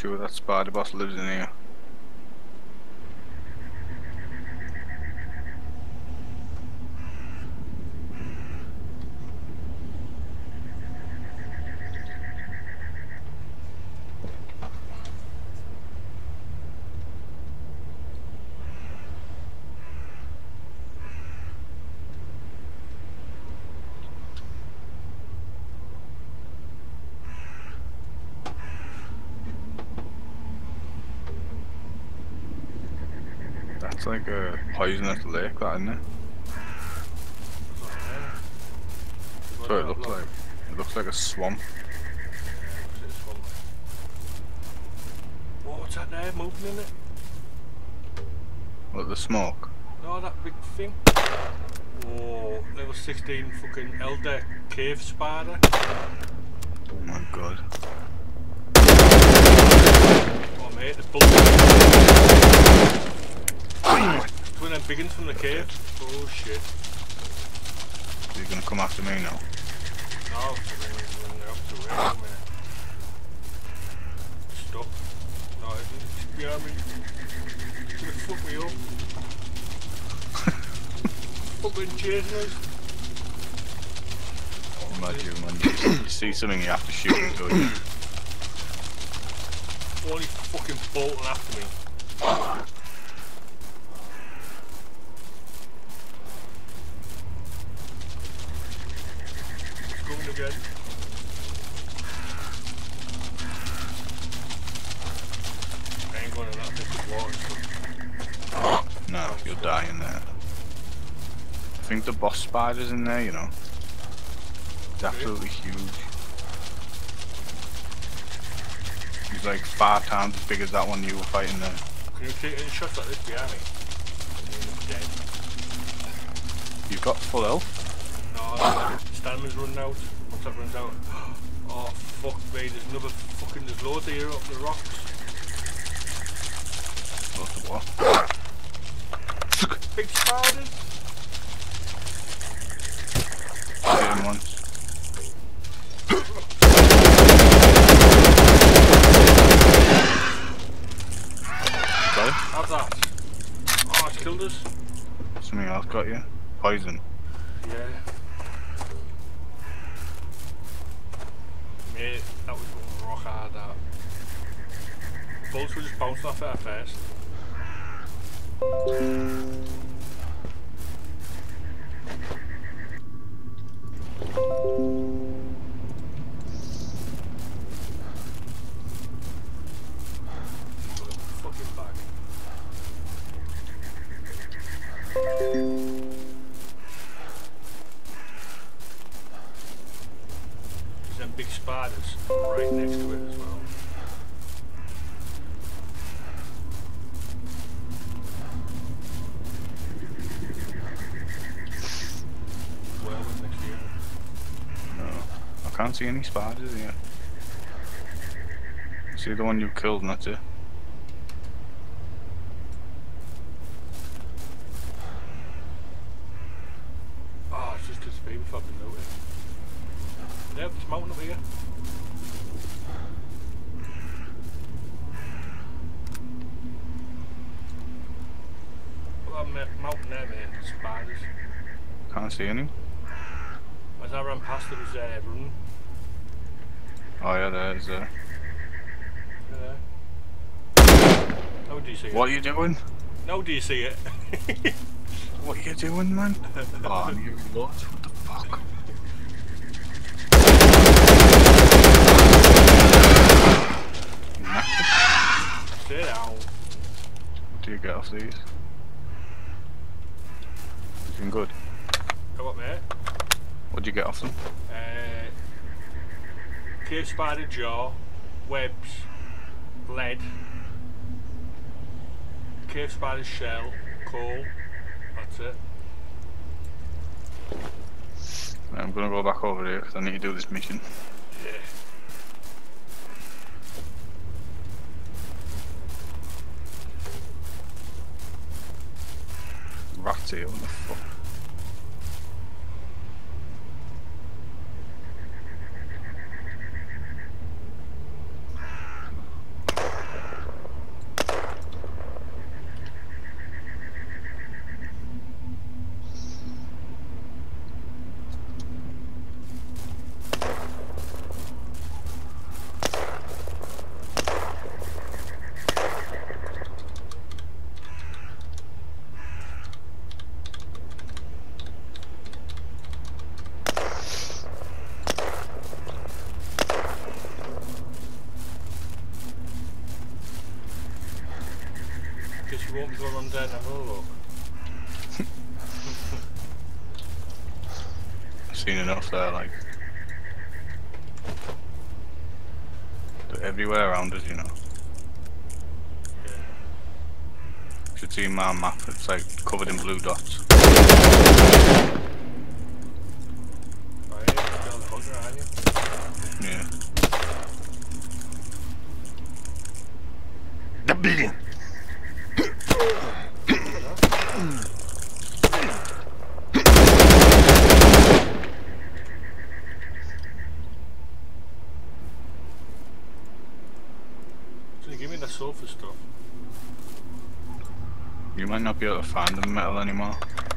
sure that spider boss lives in here. It's like a poisonous lake, that, isn't it? That's what it looks like. It looks like a swamp. What's that there moving in it? Look, the smoke. No, that big thing. Oh, level 16 fucking elder cave spider. Oh my god. Oh mate, the bull. It's one of them big ones from the cave. Oh shit. You're gonna come after me now? No, they're up to where, mate. Stop. No, it's behind me. It's gonna fuck me up. Fucking chasing us. Imagine when you see something you have to shoot it, don't you? Only fucking bolting after me. It's coming again. I ain't going in that bit of water. No, you'll die in there. I think the boss spider's in there, you know. It's absolutely huge. He's like 5 times as big as that one you were fighting there. Can you take any shots like this behind me? Dead. You've got full health? No, stamina's running out. Once that runs out. Oh fuck me, there's another fucking, there's loads here up the rocks. Lots of what? Big spiders. Hit him once. Sorry? How's that? Oh, it's killed us. Something else got you? Poison. Yeah. Mate, that was rock hard that. Bullets were just bouncing off it at first. Fucking bag. There's them big spiders right next to it as well. Werewolf next to you. No. I can't see any spiders here. See the one you killed and that's it. Oh, it's just because the baby fucking noted. Yep, it's mountain up here. Well, that mountain there, mate, spiders. Can't see any. As I ran past, there was running. Oh yeah, there's Yeah. How do you see it? What are you doing? Now do you see it? What are you doing, man? Oh, you lot, what the fuck? Sit down. What do you get off these? Looking good. Come up, mate. What'd you get off them? Cave spider jaw, webs, lead, cave spider shell, coal. That's it. I'm gonna go back over here because I need to do this mission. Yeah. Rats here, what the fuck? You won't be going on there and have a look. I've seen enough there, like. They're everywhere around us, you know. Yeah. You should see my map, it's like covered in blue dots. Oh yeah, you're still the hunter, aren't you? Yeah. The billion. Give me the sulfur stuff. You might not be able to find the metal anymore.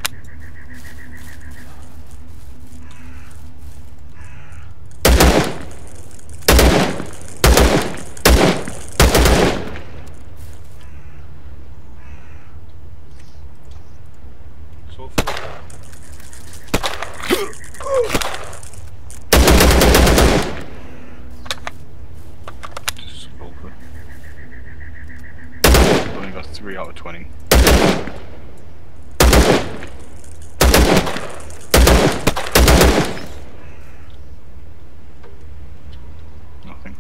Sulfur. Just sulfur. Only got 3 out of 20. Nothing.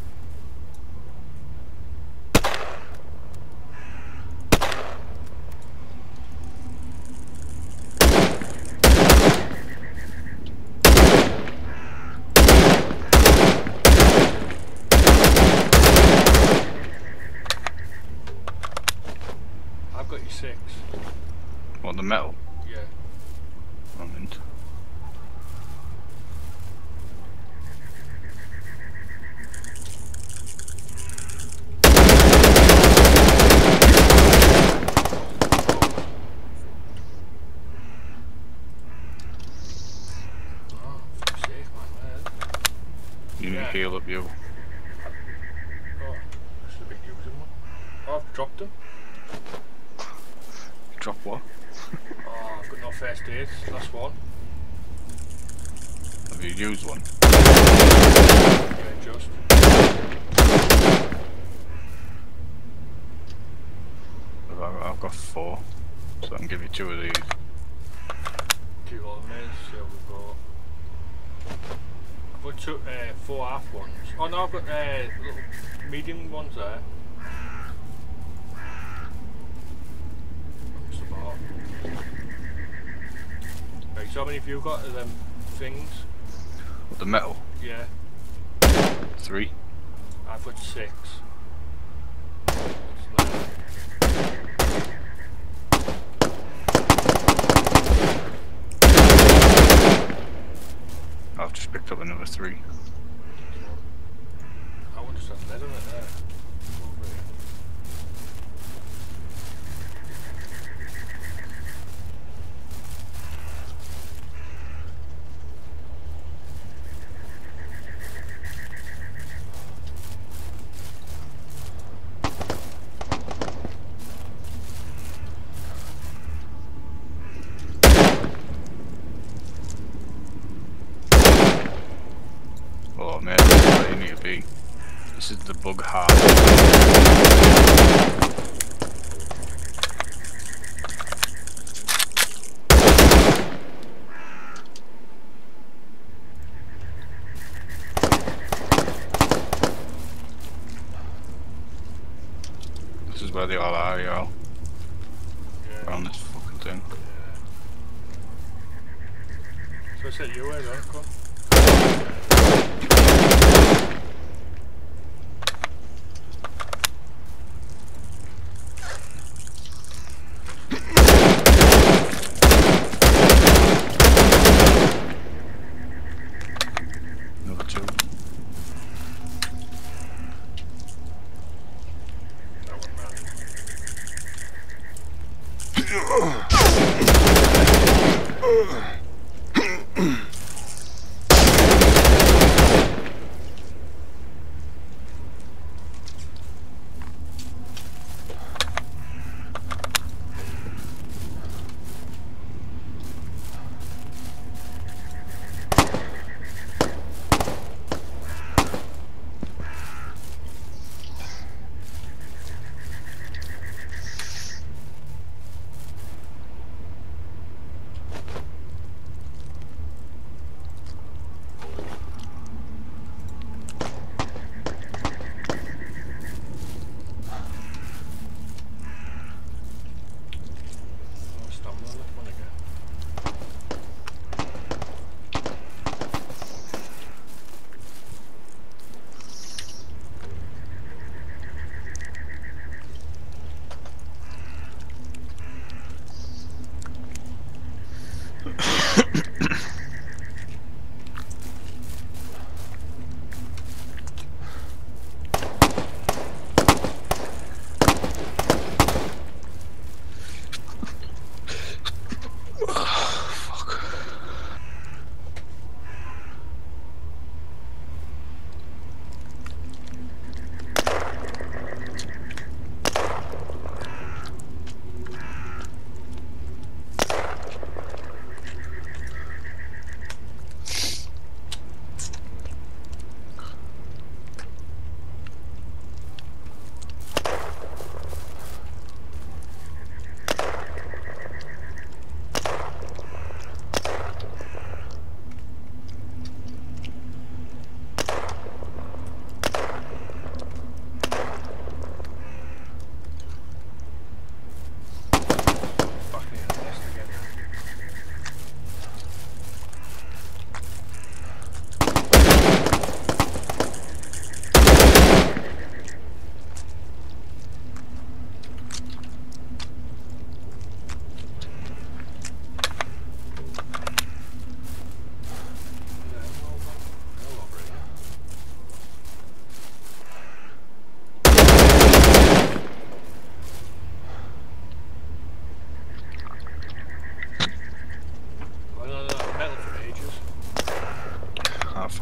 I've got you 6. What, the metal? Yeah. Moment. Oh, fuck's sake, man. You need to Yeah. heal up you. Oh, I should have been using one. Oh, I've dropped them. Drop what? Oh, I've got no first aid. Last one. Have you used one? Yeah, just. I've got 4, so I can give you 2 of these. 2 old mates, so we've got. I've got 4 half ones. Oh no, I've got little medium ones there. Just about. Right, so how many have you got of them things? What, the metal? Yeah, 3. I've got 6. It's like- I've just picked up another 3. I want to start lead on it there. Over here. Oh man, that's where you need to be. This is the bug hard. This is where they all are, yo. Yeah. Around this fucking thing. So I said you were there, come. Another 2. That one, man.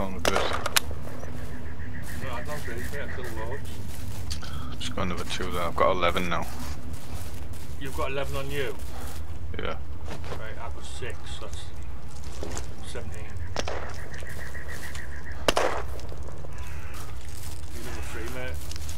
long a bit. No, I don't think mate, I killed loads. Just got another 2 there. I've got 11 now. You've got 11 on you? Yeah. Right, I've got 6, so that's 17. You number 3, mate.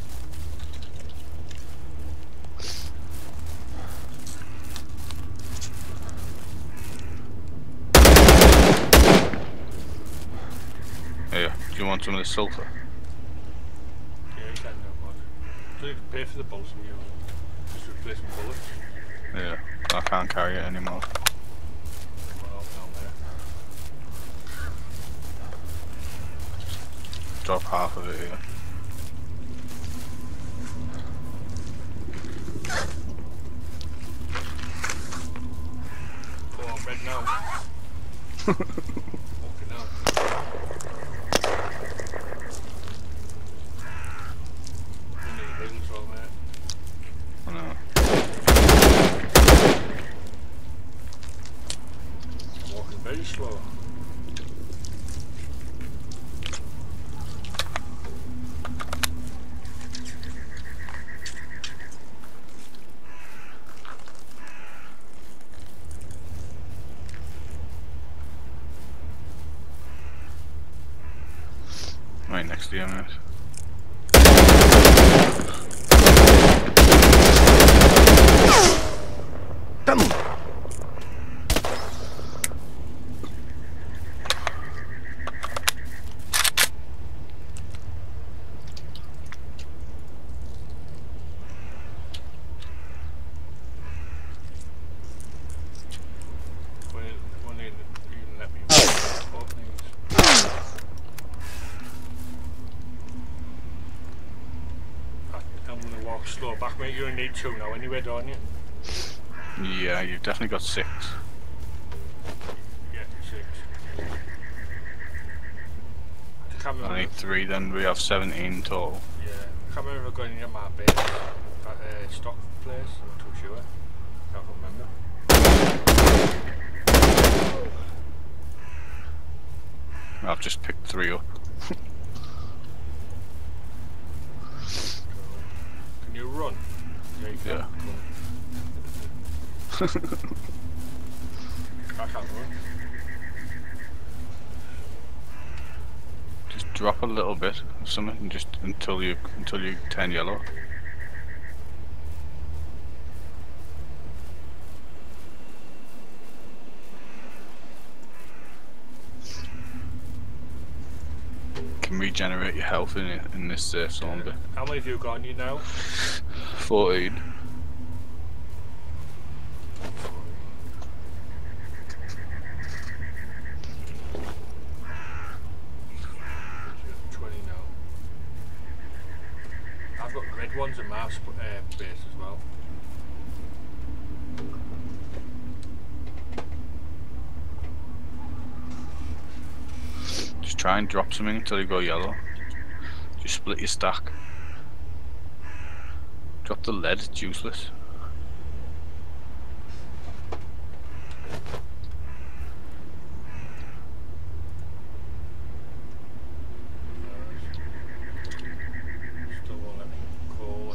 Here, do you want some of the sulphur? Yeah, you can do, bud. So you can pay for the bullets and you just replace my bullets. Yeah. I can't carry it anymore. Well, no, mate. Drop half of it here. Oh, I'm red now. Fucking hell. You need a heal as well, mate. I know. I'm walking very slow. Right next to you, mate. When you even let me open these. I'm gonna walk slow back, mate. You only need 2 now anyway, don't you? Yeah, you've definitely got 6. Yeah, 6. I can't I remember. need 3, then we have 17 total. Yeah, I can't remember going into my base at stock place. I'm not too sure. I can't remember. I've just picked 3 up. Can you run? Yeah, you can. Yeah. I can't run. Just drop a little bit of something, just until you turn yellow. Can regenerate your health in this safe zone bit. How many have you got on you now? 14. I've got red ones in my base as well. Just try and drop something until you go yellow. Just split your stack. Drop the lead, it's useless. Still won't let me call.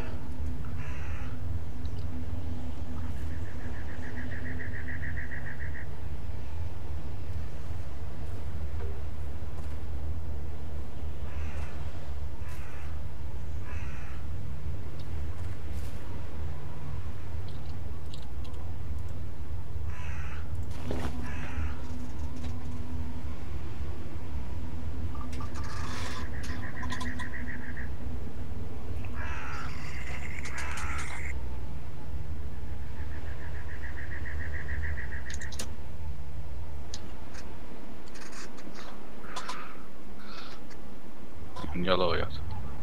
In yellow yet.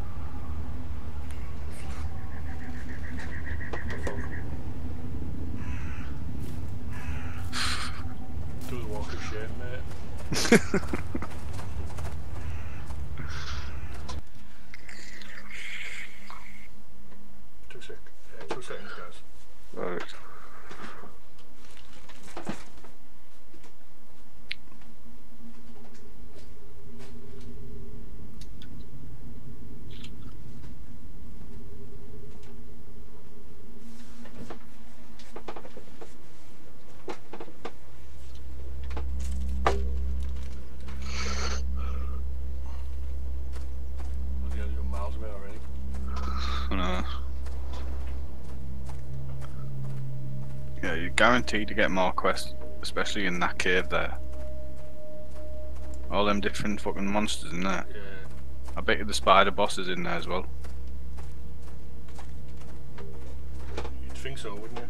Do the walk of shame, mate. 2 seconds, guys. Right. guaranteed to get more quests, especially in that cave there. All them different fucking monsters in there. Yeah. I bet you the spider boss is in there as well. You'd think so, wouldn't you?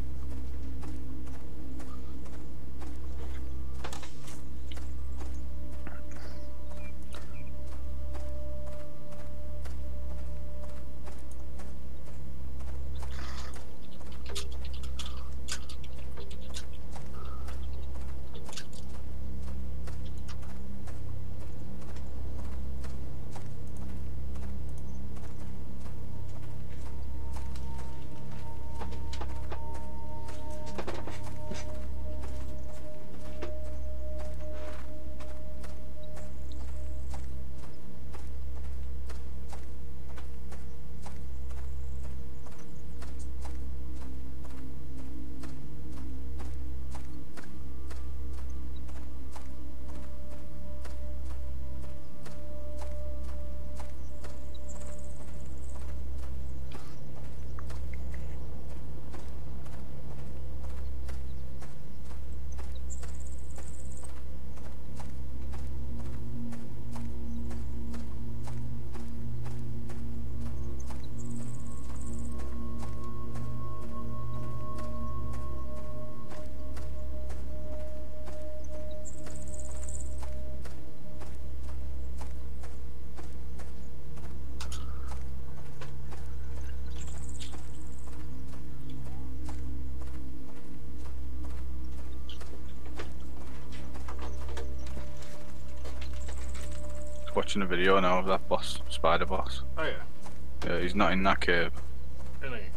Watching a video now of that boss, spider boss. Oh yeah. Yeah, he's not in that cave. Isn't he?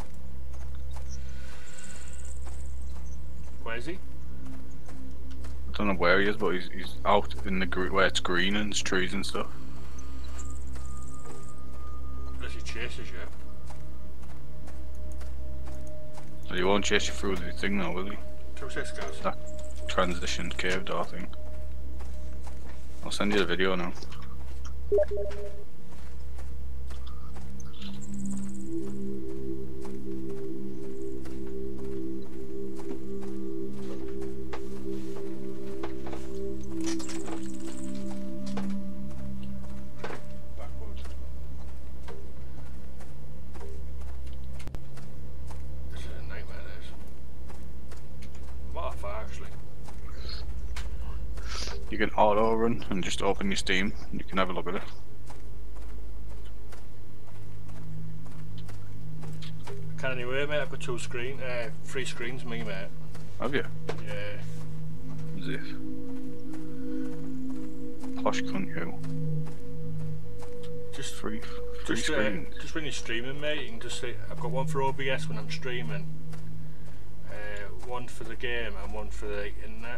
Where is he? I don't know where he is, but he's out in the where it's green and there's trees and stuff. Does he chase us yet? But he won't chase you through the thing though, will he? 2-6 guys. That transition cave door thing. I'll send you the video now. Backwards. This is a nightmare, this. What a fire, actually. You can auto run and just open your Steam and you can have a look at it. I can't anyway, mate. I've got 3 screens, me, mate. Have you? Yeah. As if. Posh cunt you. Just Three screens. just when you're streaming, mate, you can just say, I've got one for OBS when I'm streaming, one for the game and one for the internet.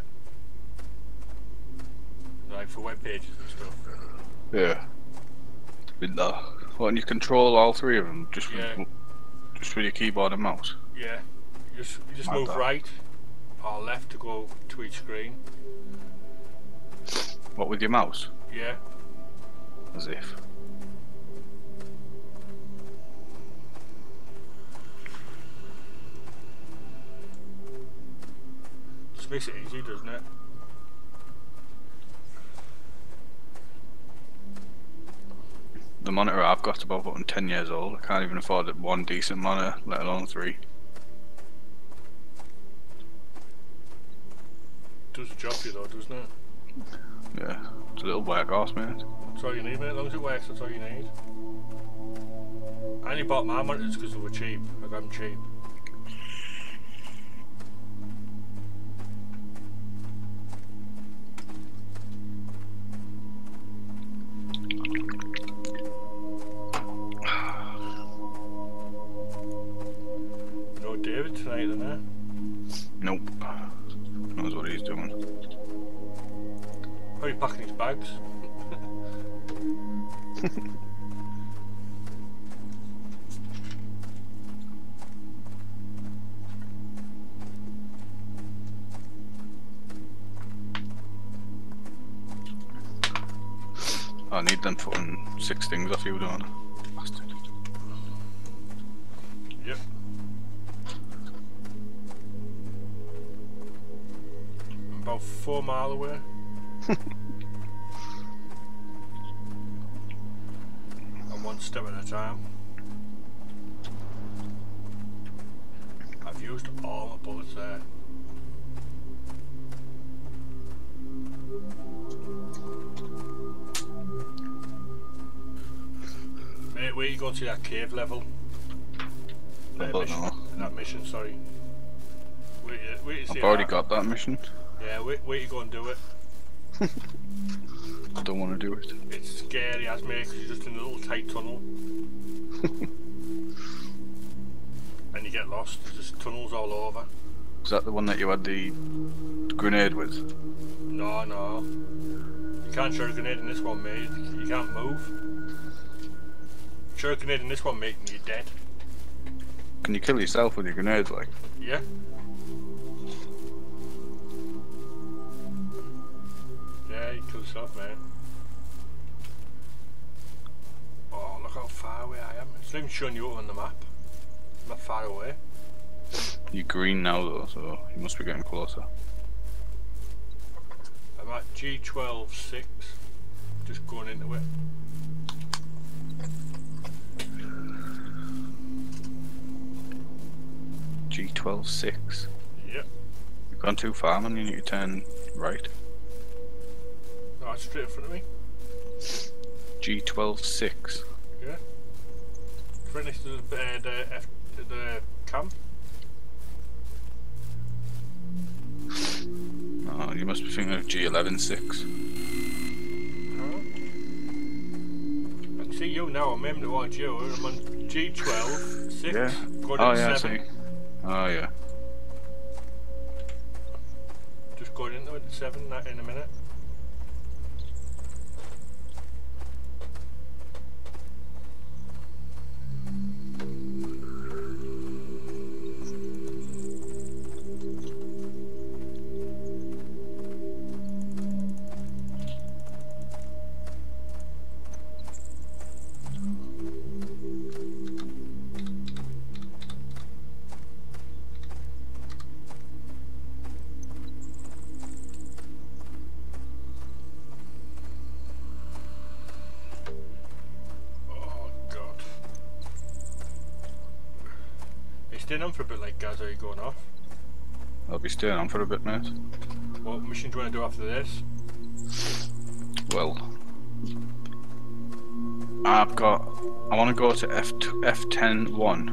Like for web pages and stuff. Yeah. With that. Well, and you control all 3 of them just with your keyboard and mouse. Yeah. You just Like move that. right or left to go to each screen. What, with your mouse? Yeah. As if. Just makes it easy, doesn't it? The monitor I've got about fucking 10 years old. I can't even afford one decent monitor, let alone 3. Does the job for you though, doesn't it? Yeah. It's a little workhorse, mate. That's all you need, mate. As long as it works, that's all you need. I only bought my monitors because they were cheap. I got them cheap. No David tonight, then, eh? Nope. Knows what he's doing. How are you packing his bags? I need them fucking 6 things off you, don't I? Bastard. Yep. 4 mile away. And one step at a time. I've used all my bullets there. Mate, where you going to that cave level? That mission, sorry. Wait I've already got that mission. Yeah, wait you go and do it. I don't want to do it. It's scary as me, because you're just in a little tight tunnel. And you get lost, there's just tunnels all over. Is that the one that you had the grenade with? No, no. You can't shoot a grenade in this one, mate. You can't move. Shoot a grenade in this one, mate, and you're dead. Can you kill yourself with your grenade, like? Yeah. Yeah, you kill yourself, mate. Oh, look how far away I am. It's not even showing you on the map. I'm not far away. You're green now though, so you must be getting closer. I'm at G12-6, just going into it. G12-6? Yep. You've gone too far, man, you need to turn right. Oh, it's straight in front of me. G12-6? Yeah. Right next to the camp. Oh, you must be thinking of G11-6. No. I can see you now, I'm aiming towards you. I'm on G12-6. Yeah. Going Oh into yeah, 7. I see. Oh yeah. Just going into it, 7 in a minute. Staying on for a bit like guys, are you going off? I'll be staying on for a bit, mate. What mission do you want to do after this? Well, I want to go to F10-1.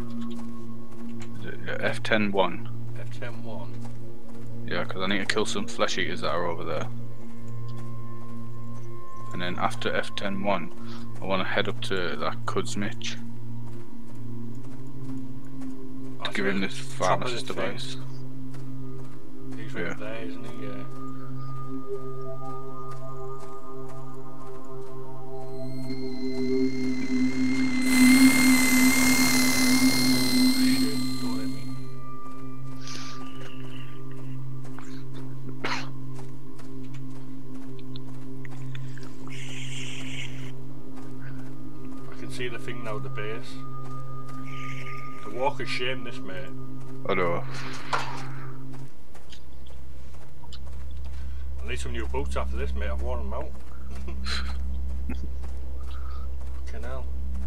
F10-1. F10-1? Yeah, because I need to kill some flesh eaters that are over there. And then after F10-1, I want to head up to that Kudzmich. To give him this pharmacist device. He's right there, isn't he? Yeah. Shit, don't hit me. I can see the thing now at the base. Walk of shame, this mate. I know. I need some new boots after this, mate. I've worn them out. Fucking hell.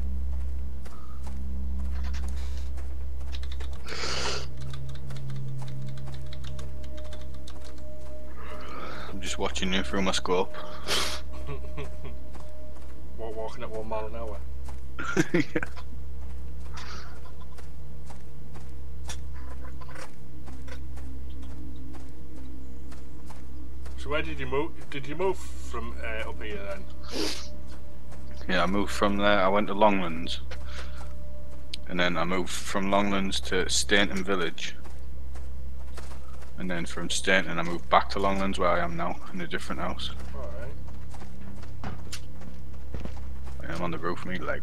I'm just watching you through my scope. What, walking at 1 mile an hour? Yeah. So where did you move? Did you move from up here then? Yeah, I moved from there. I went to Longlands, and then I moved from Longlands to Stainton Village, and then from Stainton I moved back to Longlands where I am now in a different house. Alright. I'm on the roof of my leg.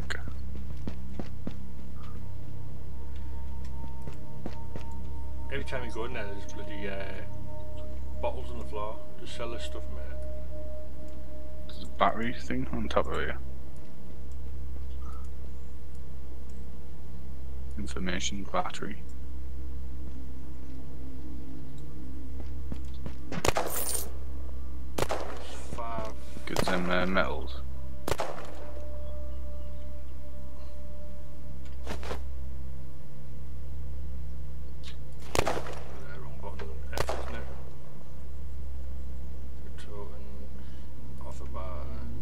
Every time you go in there, there's bloody bottles on the floor. Just sell this stuff, mate. There's a battery thing on top of here. Information battery. them metals. Wrong button. F, isn't it? Token. Offer bar.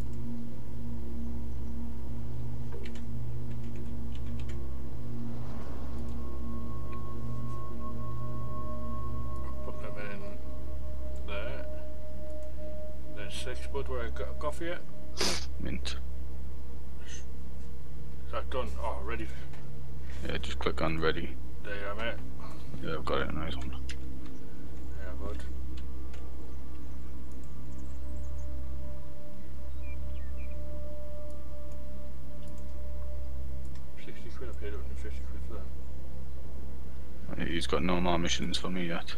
Put them in there. There's 6 bud where I got a coffee yet. Mint. Is that done? Oh, ready. Yeah, just click on ready. There you are, mate. Yeah, I've got it. Nice one. Yeah, bud. £60 I paid 150 quid for that. He's got no more missions for me yet.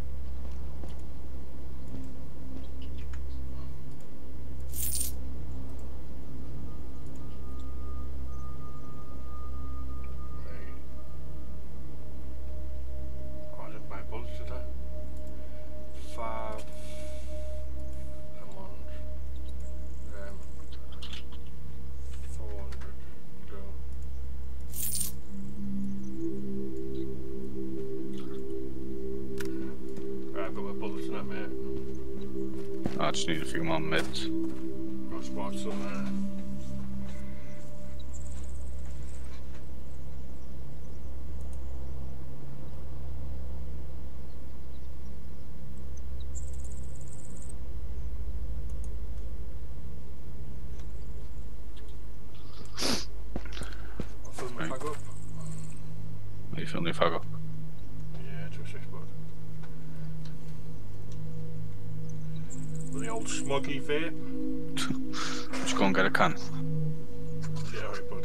Right. Oh, I didn't buy bullets, did I? 5 a month. 400. No. Right, I've got my bullets in that, mate. I just need a few more meds. I'll spot some there. I'll fill my Right. bag up. Are you feeling the fag up? Yeah, to a 6 bud. With the old smoggy vape. Just go and get a can. Yeah, right, bud.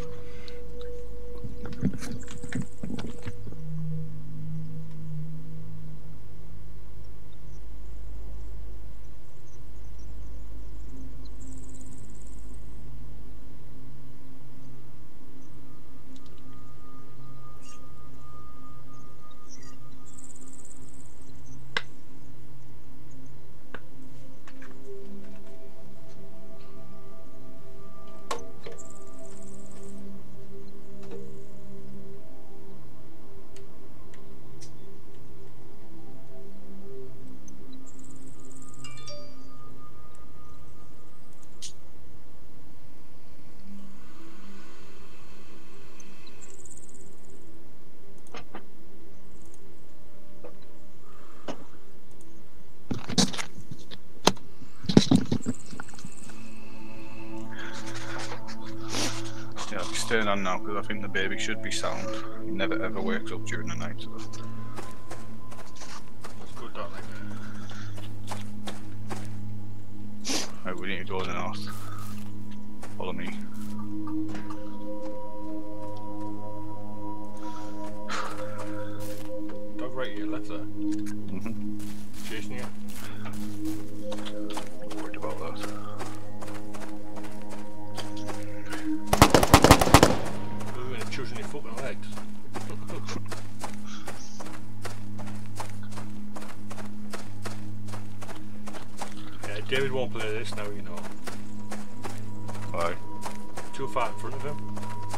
Yeah, I'll be staying on now because I think the baby should be sound. He never ever wakes up during the night. So. That's good, that, like. Right, we need to go to the north. Follow me. Dog right to your left there. Chasing you. Not worried about that. Ooh, and choosing your fucking legs. Yeah, David won't play this now, you know. Why? Too far in front of him.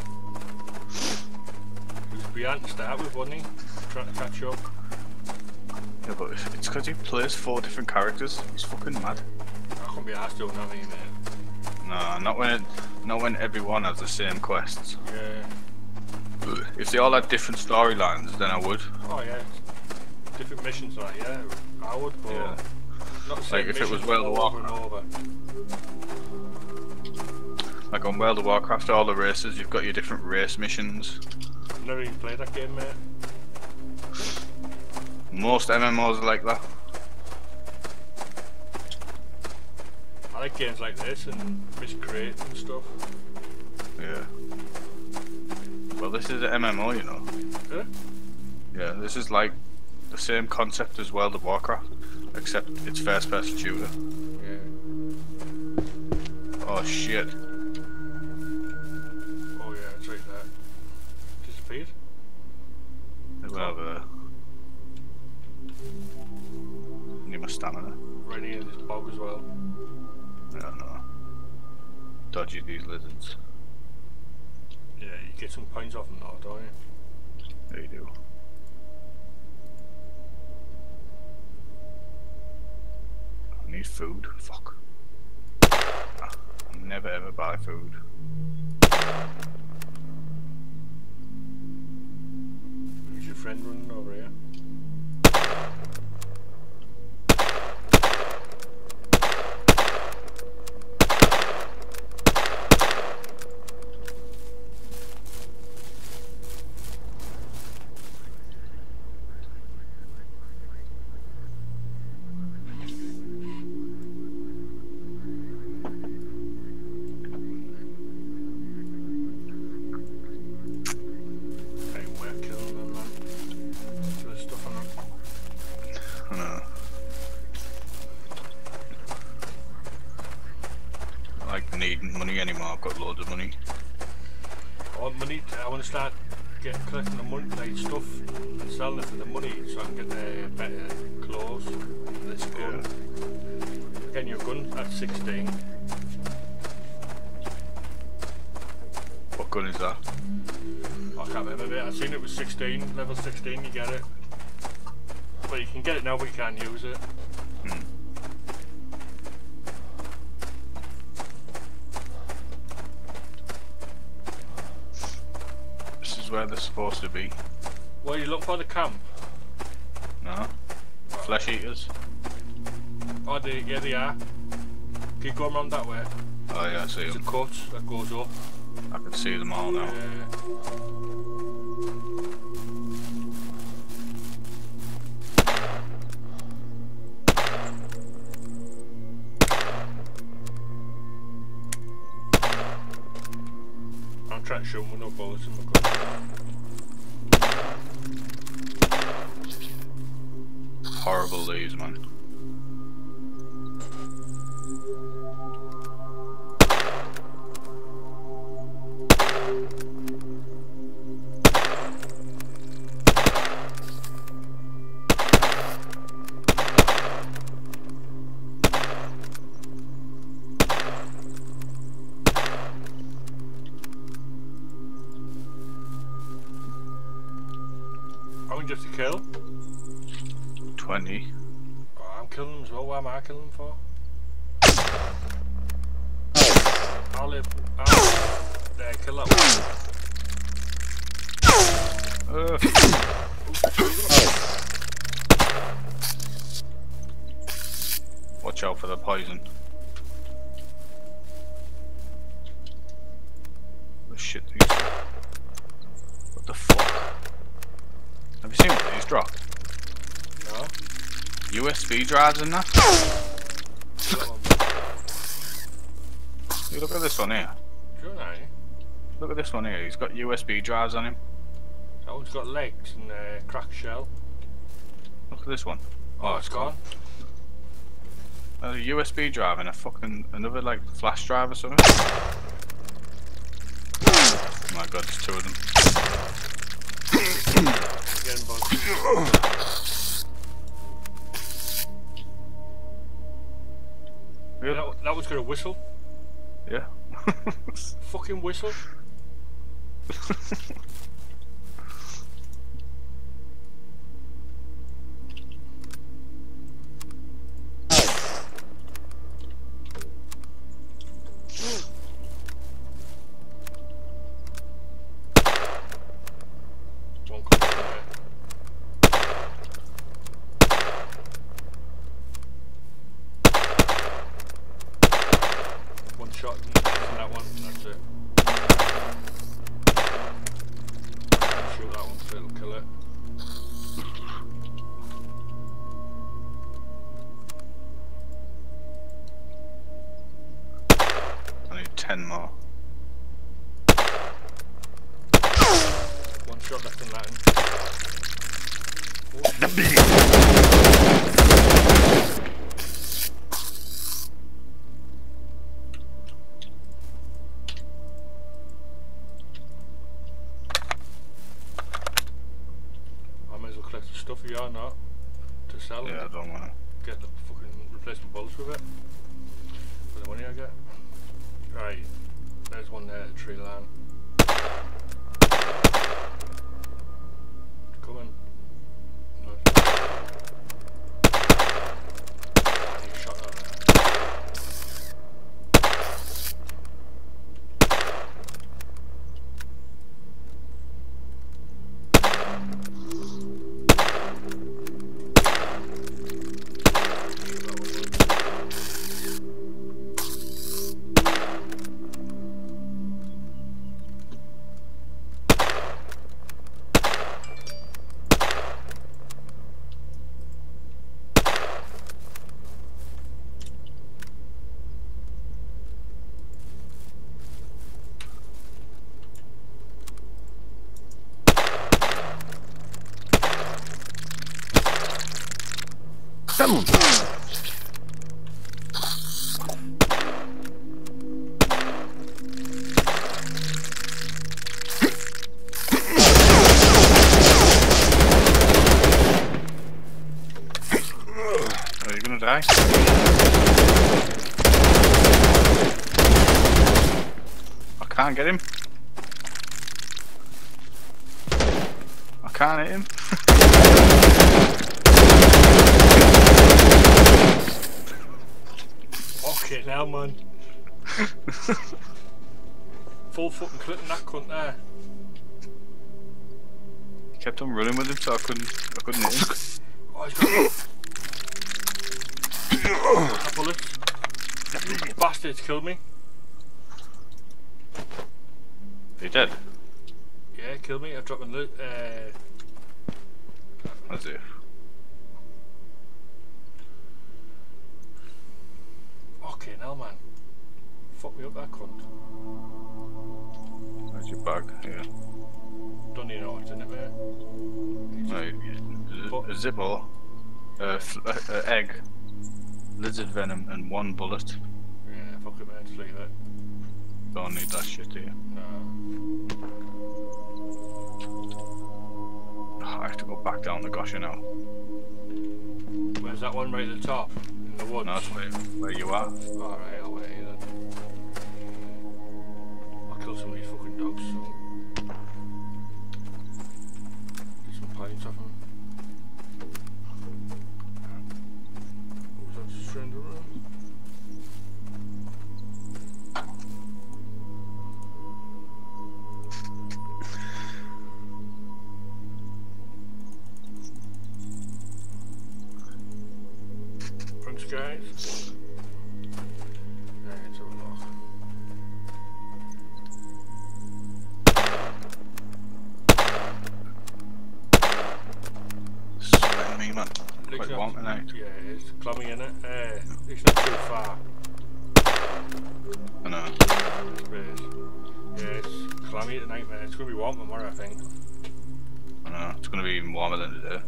He was behind to start with, wasn't he? Trying to catch up. Yeah, but it's because he plays 4 different characters. He's fucking mad. I couldn't be asked doing that, mate. Nah, not when everyone has the same quests. Yeah. If they all had different storylines, then I would. Oh yeah. Different missions, like, yeah. I would, but Yeah. not the same Like if it was missions World of over and Warcraft. over. Like on World of Warcraft, all the races, you've got your different race missions. I've never even played that game, mate. Most MMOs are like that. I like games like this and Miss Crate and stuff. Yeah. Well, this is an MMO, you know. Yeah? Yeah, this is like the same concept as World of Warcraft, except it's first-person shooter. Yeah. Oh shit! Oh yeah, it's like that. Disappeared? They went over there. Need my stamina. Right near this bog as well. I don't know. dodgy, these lizards. Yeah, you get some points off them though, don't you? There you do. I need food. Fuck. I never ever buy food. Who's your friend running over here? Money anymore. I've got loads of money. I want money. I want to start collecting the money, like stuff, and selling it for the money, so I can get better clothes. This gun. Yeah. Getting your gun at 16. What gun is that? I can't remember it. I seen it was 16, level 16. You get it, but you can get it now, but you can't use it. Where they're supposed to be. Well, you look for the camp. No. Flesh eaters. Oh, yeah, they are. Keep going around that way. Oh yeah, I see them. There's a cut that goes up. I can see them all now. I'm trying to shoot them with no bullets in my gun. Horrible these, man. How many just to kill? 20. Oh, I'm killing them as well. Why am I killing them for? I'll live. There, kill that one. Watch out for the poison. Oh shit, these. What the fuck? Have you seen what these drop? No. USB drives in that? You look at this one here. Sure, no. Look at this one here, he's got USB drives on him. That one's got legs and a cracked shell. Look at this one. Oh, it's gone. A USB drive and a fucking another like flash drive or something. Oh my god, there's two of them. Again, bud. Really? That one's got a whistle. Yeah. Fucking whistle. One shot in that one, and that's it. Shoot that one, so it'll kill it. I need 10 more. One shot left in that. I may as well collect the stuff you are not to sell it. Yeah, I don't wanna. Get the fucking replacement bullets with it for the money I get. Right, the tree line. It's coming. No, it's not. I need a shot out there. Come on. Are you gonna die? I can't get him. I can't hit him. Okay, now, man. Full fucking clipping that cunt there. Kept on running with him, so I couldn't hit him. Oh, he's got a bullet. Bastards killed me. He dead? Yeah, killed me. I dropped my loot. That's it. Okay, now, man. Fuck me up that cunt. That's your bag, yeah. Don't even know what's in it, mate. Right, a Zippo, egg, lizard venom, and 1 bullet. Yeah, fuck it, mate. Just leave it. Don't need that shit, do you? No. I have to go back down the Gosha now. Where's that one right at the top? In the woods? No, that's where you are. Alright, I'll wait then. I'll kill some of these fucking dogs soon. Get some pints off them. What was that, just turned around? Thanks, guys. Let's have a look. Sweating me, man. Quite warm tonight. Yeah, it's clammy in it. It's not too far. I know. It is. Yeah, it's clammy tonight, man. It's gonna be warm tomorrow, I think. I know. It's going to be even warmer than today.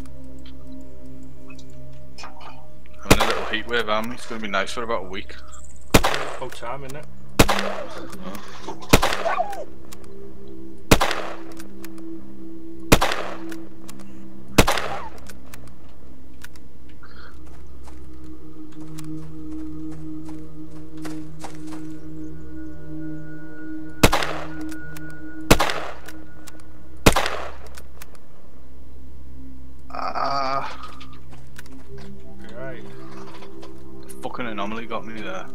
Having a little heat wave on me. It's going to be nice for about a week. Whole time, isn't it? Right. The fucking anomaly got me there.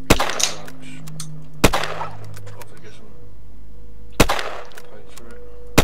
Hopefully get some pints for it.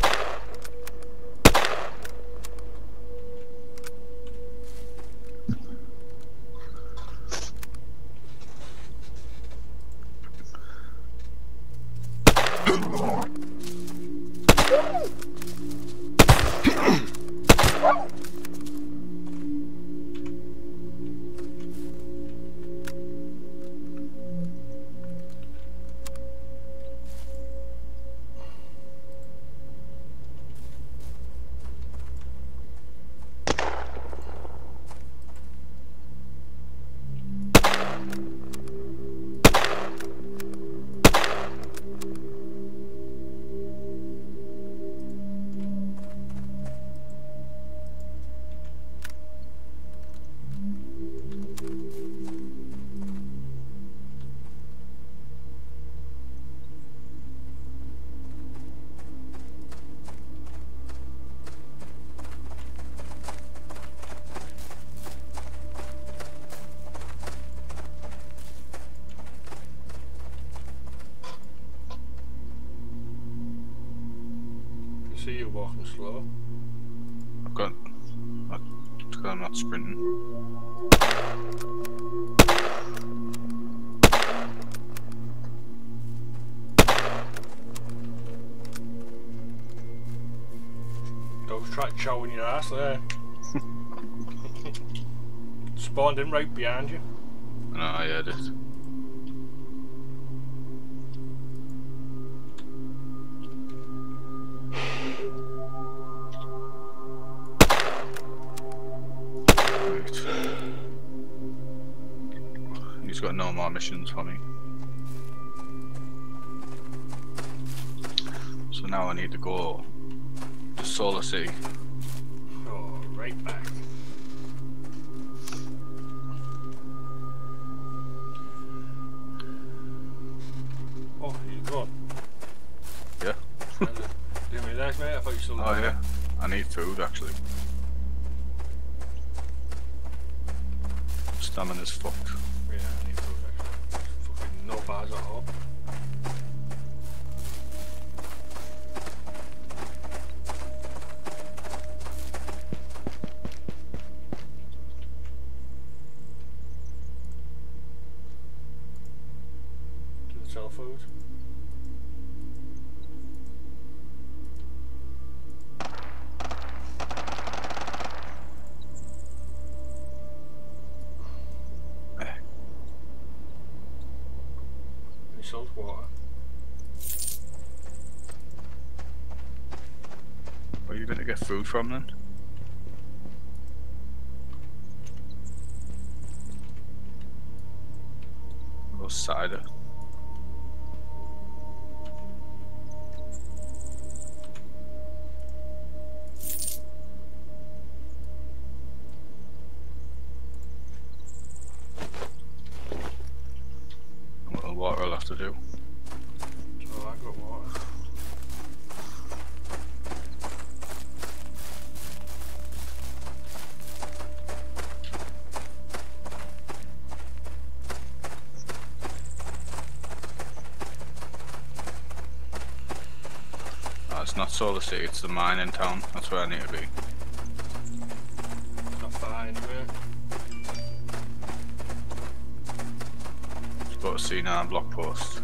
walking slow. I'm not sprinting. Dogs try to chow in your ass there. Spawned in right behind you. No, I heard it. He's got no more missions for me. So now I need to go to Solar City. Oh, right back. Oh, you gone? Yeah. Didn't realise, mate. I thought you still Oh yeah. I need food actually. Stamina's fucked. Yeah, I need food actually. Fucking no bars at all. Didn't sell food. Any salt water? Where are you going to get food from then? Or cider. What water I'll have to do. So I got water. Oh, it's not Solar City, it's the mine in town. That's where I need to be. It's not far anyway. Just got to see now block post.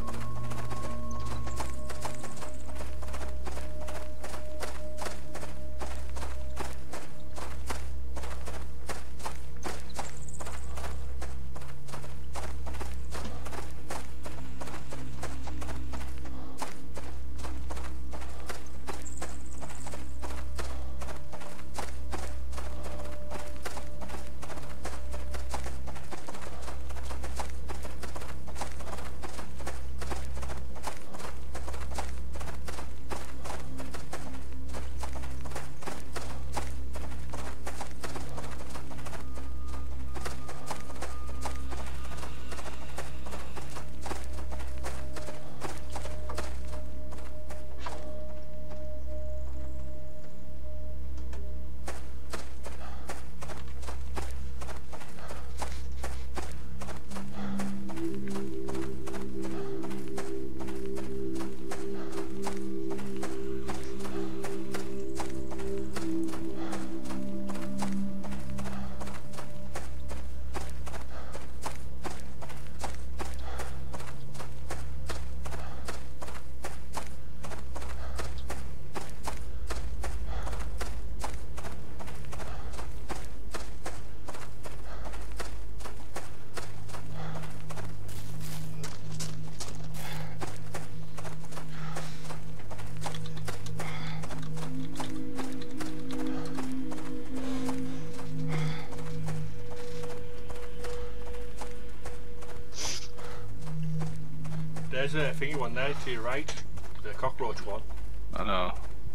There's a thingy one there to your right, the cockroach one. I know.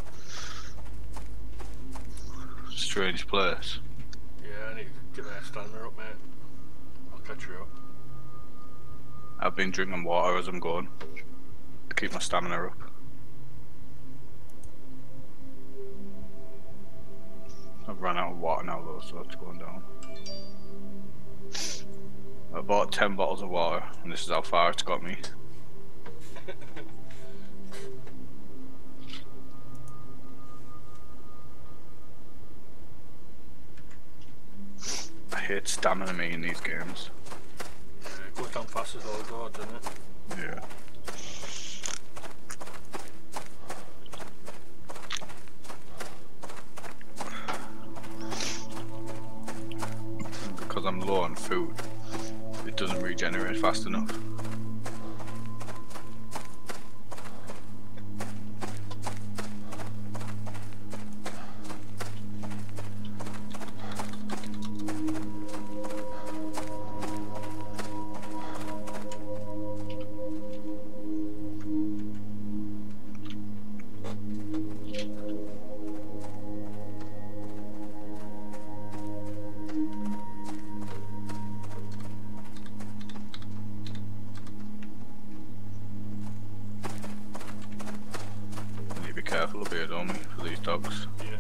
Strange place. Yeah, I need to get my stamina up, mate. I'll catch you up. I've been drinking water as I'm going to keep my stamina up. I've run out of water now though, so it's going down. I bought 10 bottles of water, and this is how far it's got me. hate stamina me in these games. It goes down fast as well, though, doesn't it? Yeah. And because I'm low on food, it doesn't regenerate fast enough. You need to be careful up here, don't we, for these dogs. Yeah.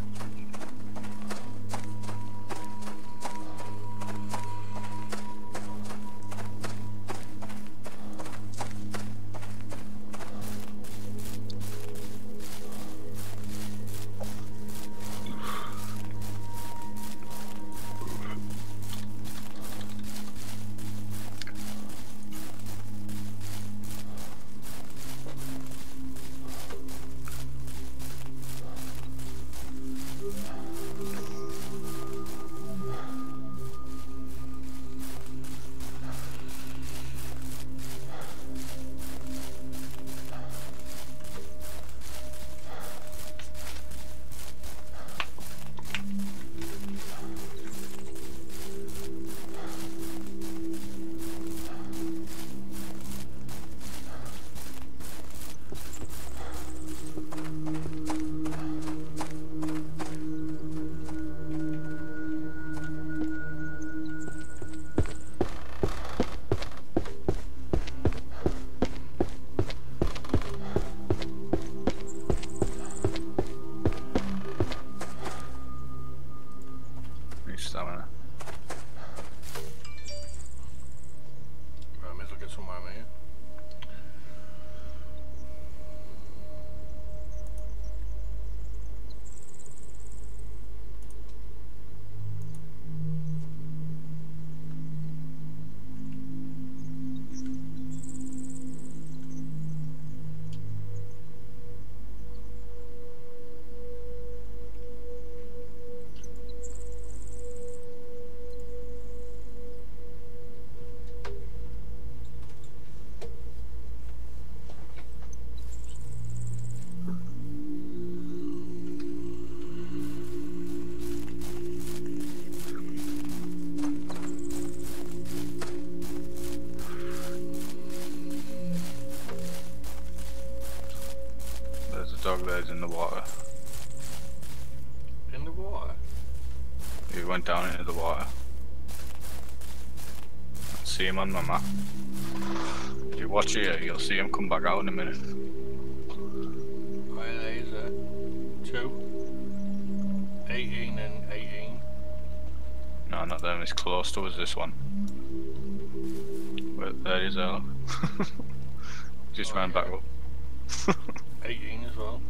Need stamina. Right, may as well get some more, mate. There's a dog there's in the water. In the water? He went down into the water. I see him on my map. If you watch here, you'll see him come back out in a minute. Where there is it? 2, 18 and 18. No, not them. It's close to us, this one. But there he is, look. Just Oh, ran back yeah. up. 18 as well.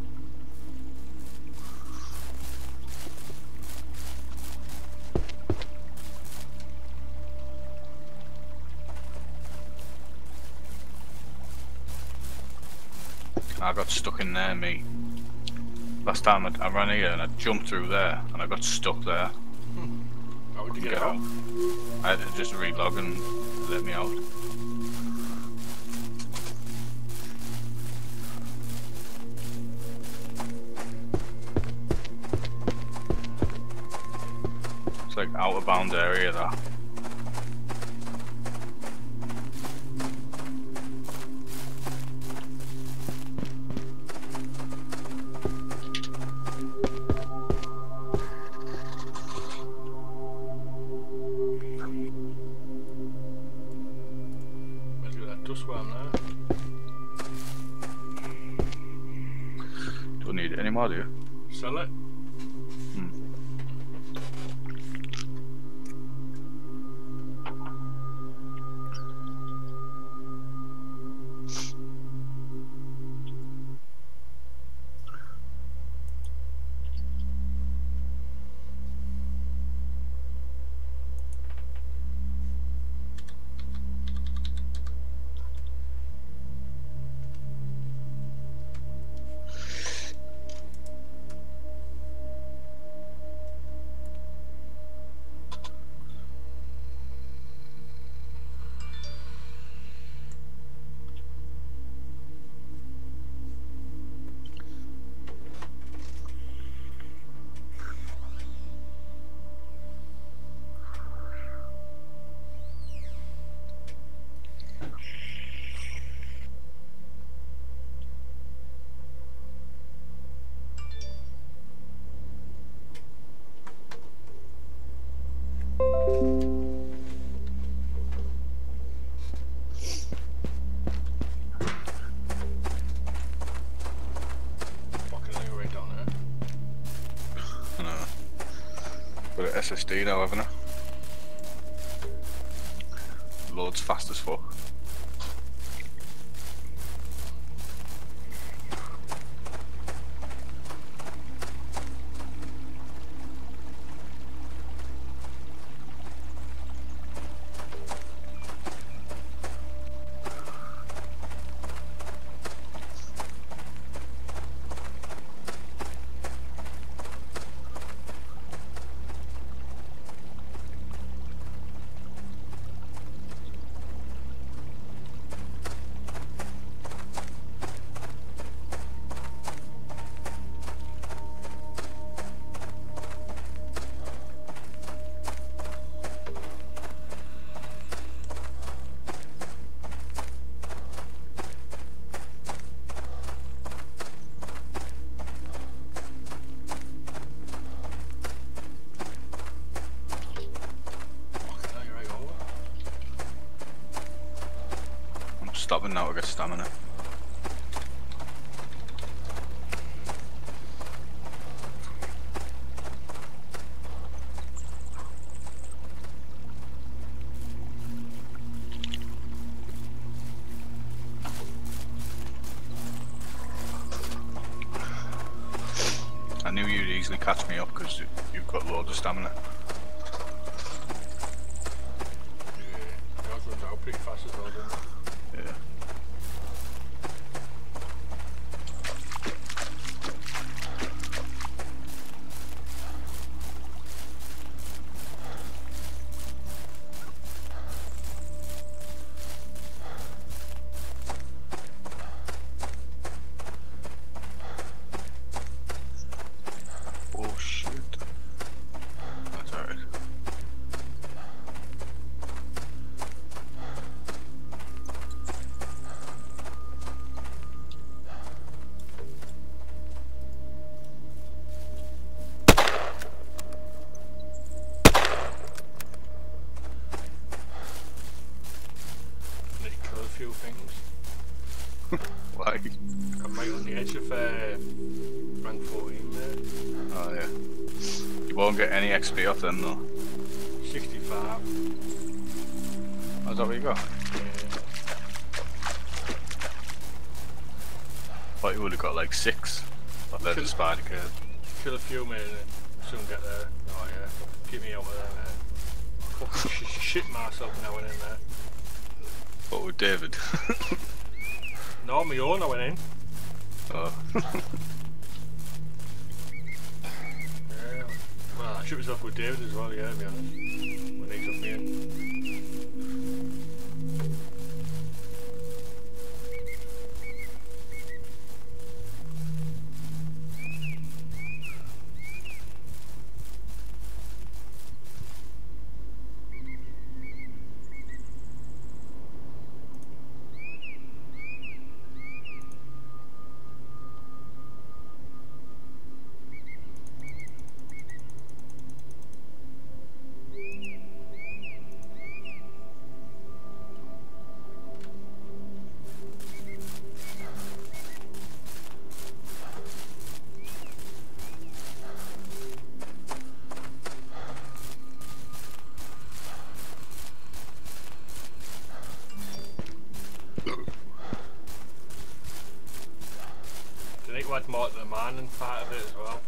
I got stuck in there, me. Last time I ran here and I jumped through there and I got stuck there. How would you get out? I had to just relog and let me out. It's like out of bounds area that. Let's get that dust worm there. Don't need it anymore, do you? Sell it. Got an SSD now, haven't I? Loads fast as fuck. Stopping now to get stamina. I knew you'd easily catch me up because you've got loads of stamina. Yeah, yours runs out pretty fast as well, doesn't it? Yeah. Oh shit. That's alright. Need to kill a few things. Why? I'm right on the edge of rank 14 there. Oh yeah. You won't get any XP off them though. 65. Oh, is that what you got? Yeah. Thought you would have got like 6. But there's a spider curve. Kill a few men and soon get there. Oh yeah. Keep me out of there, man. Fucking shit myself now and in there. What with David? No, my own I went in. Oh. Yeah. Well, I shoot myself with David as well, yeah, to be honest. When he took me in. They need to add more to the mining part of it as well.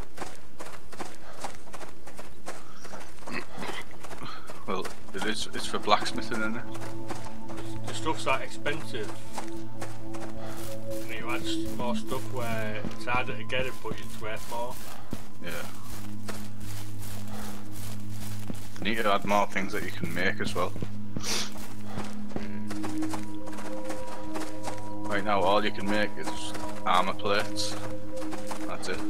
Well, it's for blacksmithing, isn't it? The stuff's that expensive. And you add more stuff where it's harder to get it, but it's worth more. Yeah. You need to add more things that you can make as well. Right now, all you can make is armor plates. That's it.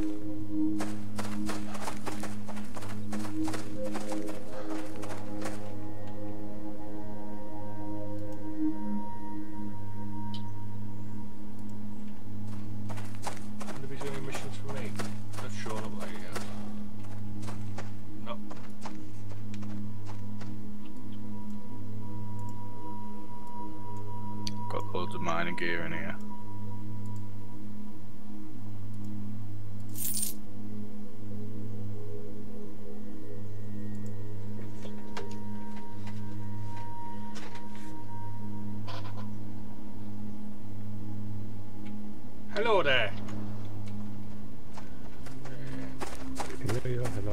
Have you doing any missions for me? Not showing up like you guys. No. Got loads of mining gear in here.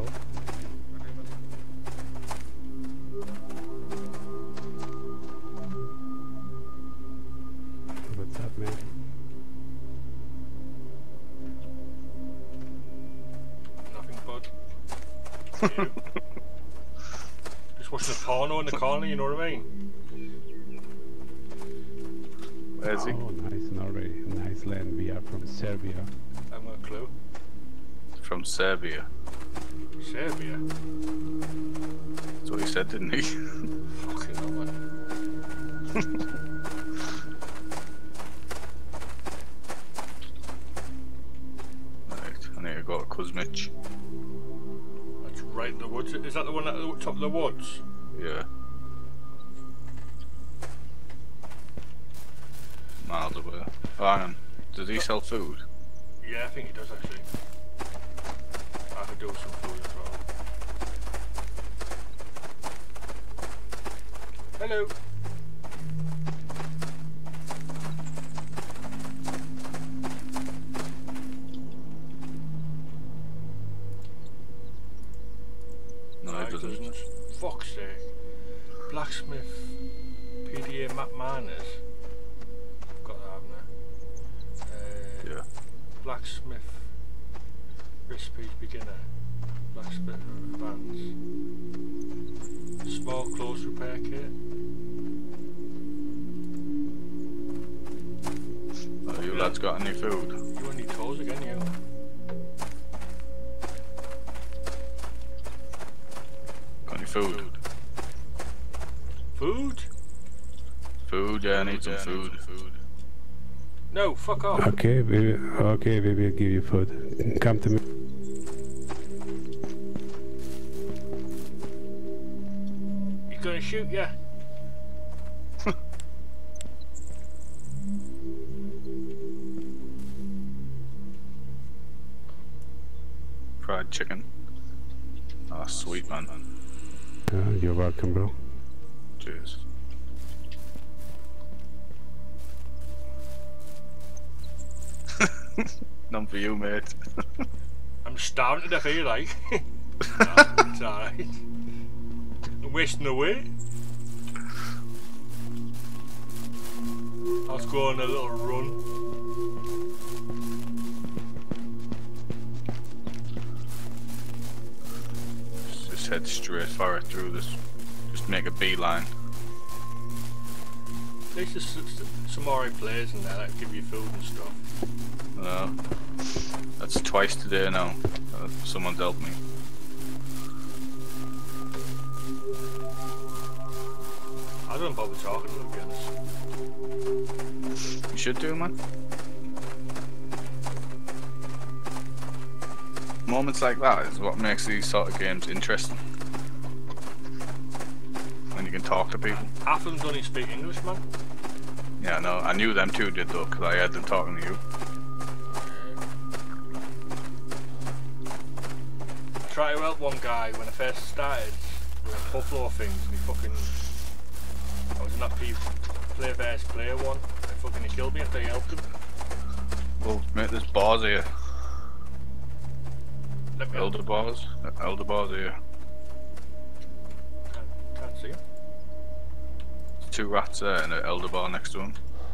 What's up, man? Nothing, bud. You. Just watching a porno in the corner, you know what I mean? Where's he? Oh, nice Norway, nice land. We are from Serbia. I haven't got a clue. From Serbia. Serbia? That's what he said, didn't he? Fucking hell, man. Right, I need to go to Kuzmich. That's right in the woods. Is that the one at the top of the woods? Yeah. Miles away. Oh, hang on. Does he sell food? Yeah, I think he does actually. I could do with some food as well. Hello. No, he doesn't. Fuck's sake. Blacksmith. PDA map miners. Got that, haven't I? Yeah. Blacksmith. Recipes beginner. Blacksmith advanced. Small clothes repair kit. Oh, you lads got any food? You want any toes again, you? Got any food? Food? Food, yeah, I need some food. No, fuck off. Okay, we will give you food. Come to me. He's gonna shoot ya. Fried chicken. Ah, sweet man. You're welcome, bro. Cheers. None for you, mate. I'm starving to death here, like. It's alright. I'm wasting away. I was going a little run. Just head straight forward through this. Just make a beeline. There's just some alright players in there that give you food and stuff. No. That's twice today now. Someone's helped me. I don't bother talking to them, to be honest. You should do, man. Moments like that is what makes these sort of games interesting. When you can talk to people. Half of them don't even speak English, man. Yeah, no, I knew them two did though, because I heard them talking to you. I tried to help one guy when I first started with Buffalo things, and he fucking... I was in that play versus player one, and fucking he killed me after I helped him. Well, mate, there's bars here. Let me help. Elder bars? Elder bars here. Can't see him. There's two rats there and an elder bar next to him.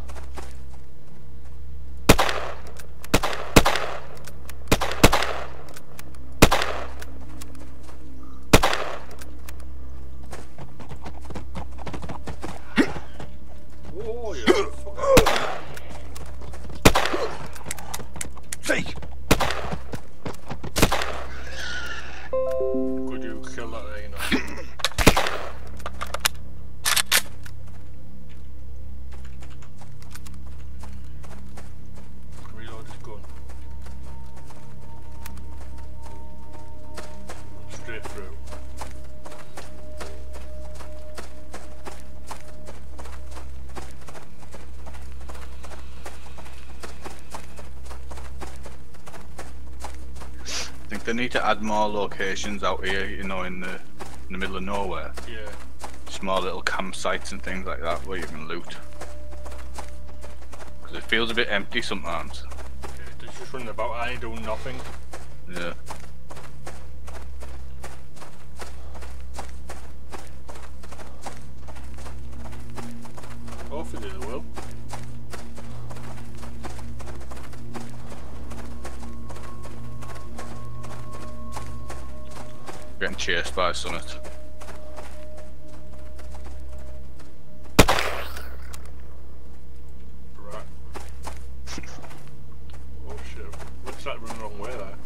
Oh, yeah. Fake! Could you kill that there, you know? Reload his gun. Straight through. I think they need to add more locations out here, you know, in the middle of nowhere. Yeah. Small little campsites and things like that where you can loot. Because it feels a bit empty sometimes. They're just running about, I ain't doing nothing. Yeah. getting chased by something. Right. Oh shit. Looks like we're running the wrong way there.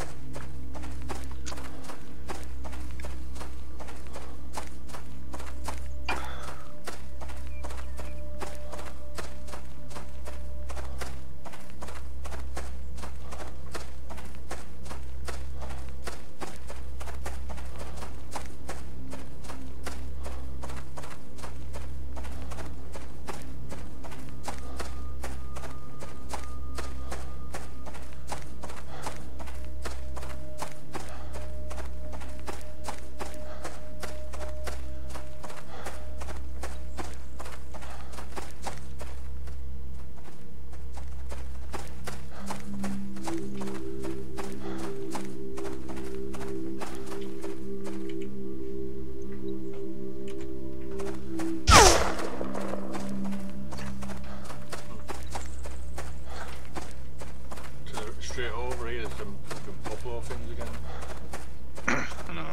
Straight over here, there's some fucking buffalo things again. I know.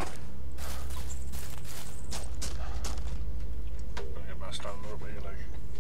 I'll get my stamina up here, like.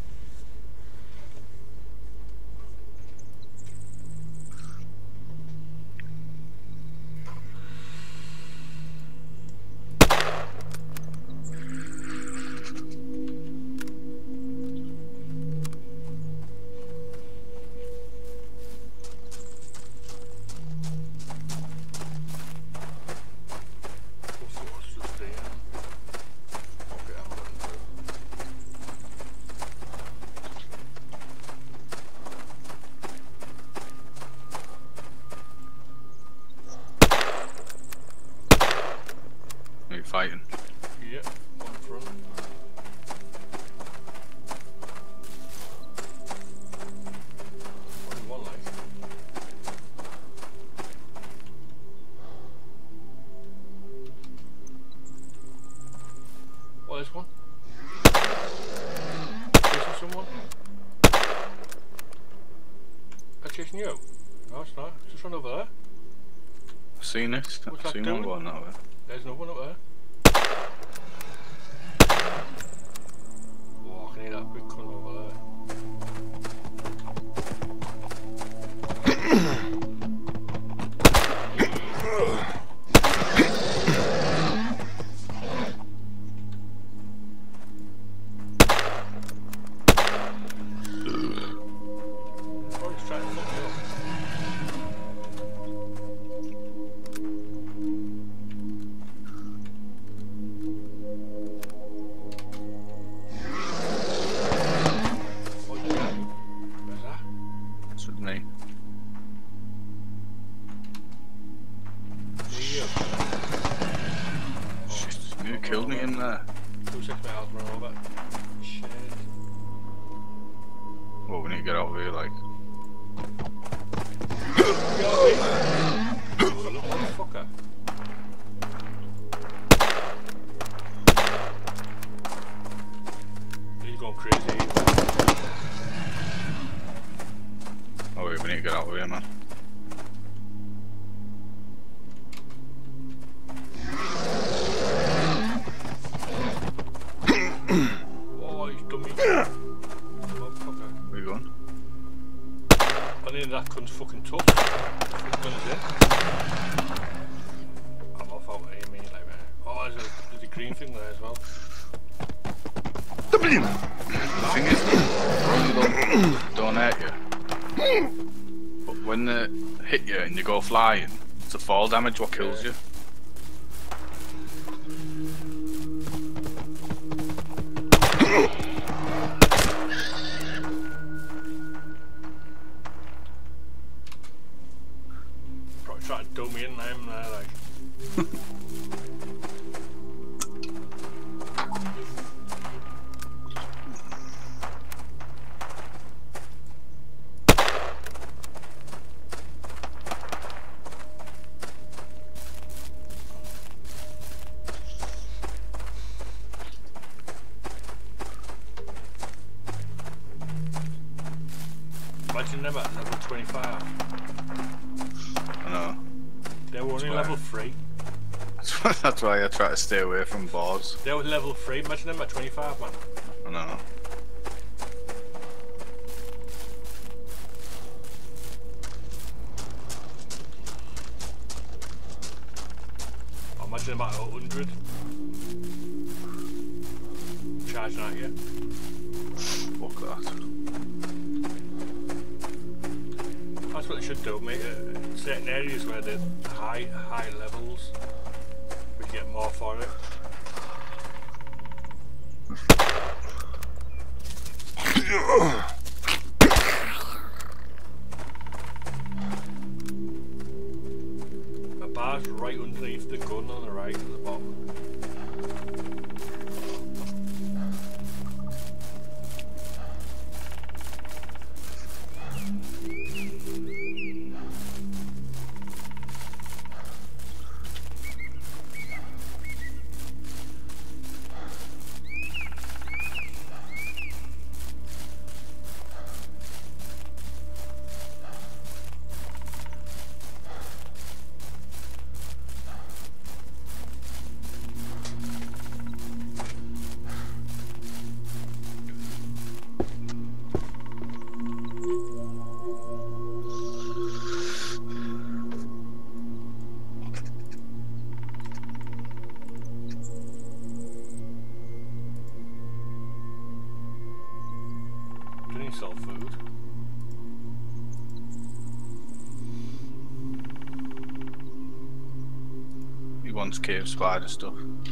Are you fighting? Yeah, one front. Only one life. Oh, there's one. Chasing someone. I'm chasing you. No, it's not. It's just run over there. I've seen it. What's I've that seen doing? one going that way. There's another one up there. Oh, I can hear that big cunt over there. Oh, he's trying to fuck me up. Oh, yeah. Where's that? It's with me. Near you. Shit, you killed me in there. 2-6 miles run over. Shit. Well, we need to get out of here, like. You little motherfucker. He's going crazy. Oh, wait, we need to get out of here, man. Oh, he's dummy. Motherfucker. Where you going? I need that cunt's fucking tough. What gun is it? I'm off out of aiming like that. Oh, there's a green thing there as well. The thing is, they don't hurt you. But when they hit you and you go flying, it's the fall damage what kills you. Probably trying to do me in there, like. Imagine them at level 25. I know. They were only Swear. level 3. That's That's why I try to stay away from bars. They were level 3, imagine them at 25, man. I know. Imagine them at 100. Charging at you. Fuck that. That's what they should do, mate. Certain areas where they're high levels, we get more for it. A bar's right underneath the gun on the right at the bottom. Sell food. He wants cave spider stuff.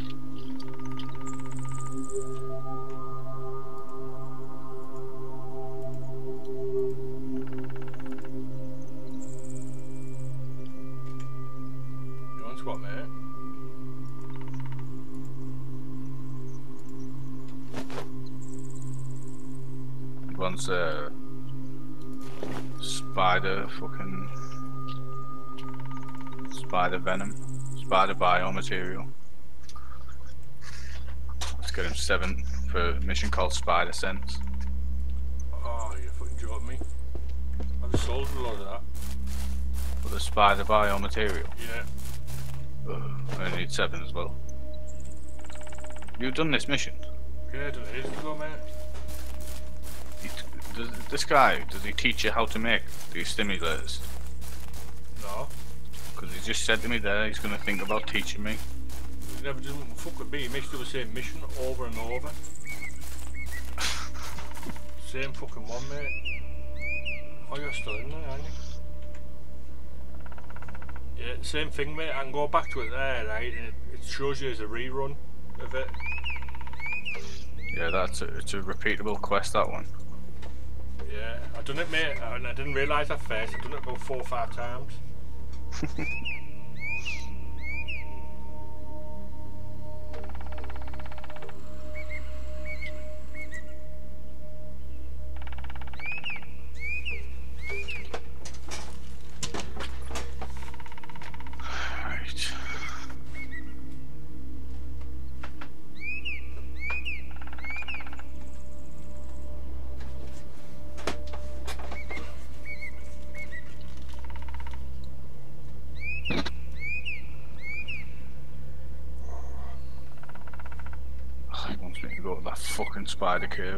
He wants what, mate? Wants spider venom, spider biomaterial. Let's get him 7 for a mission called Spider Sense. Oh, you fucking joking me. I've just sold a lot of that. For the spider biomaterial. Yeah. I need 7 as well. You've done this mission? Yeah, I done it ages ago, mate. This guy, does he teach you how to make these stimulators? No. Because he just said to me there he's going to think about teaching me. He never doesn't fuck with me, he makes do the same mission over and over. Same fucking one, mate. Oh, you're still in there, aren't you? Yeah, same thing, mate. I can go back to it there, right? And it shows you as a rerun of it. Yeah, it's a repeatable quest, that one. Yeah, I done it, mate, and I didn't realise at first. I've done it about 4 or 5 times. Right. He wants me to go to that fucking spider cave.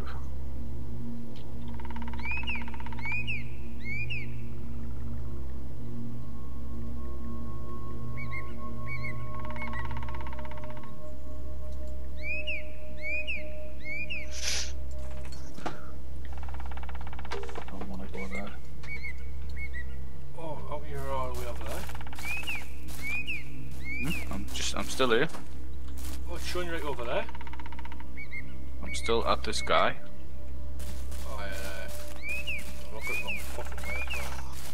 Don't want to go there. Oh, you're all the way over there. I'm still here. Oh, it's showing you right over there. I'm still at this guy. Oh, yeah. I'm looking at the wrong fucking way as well.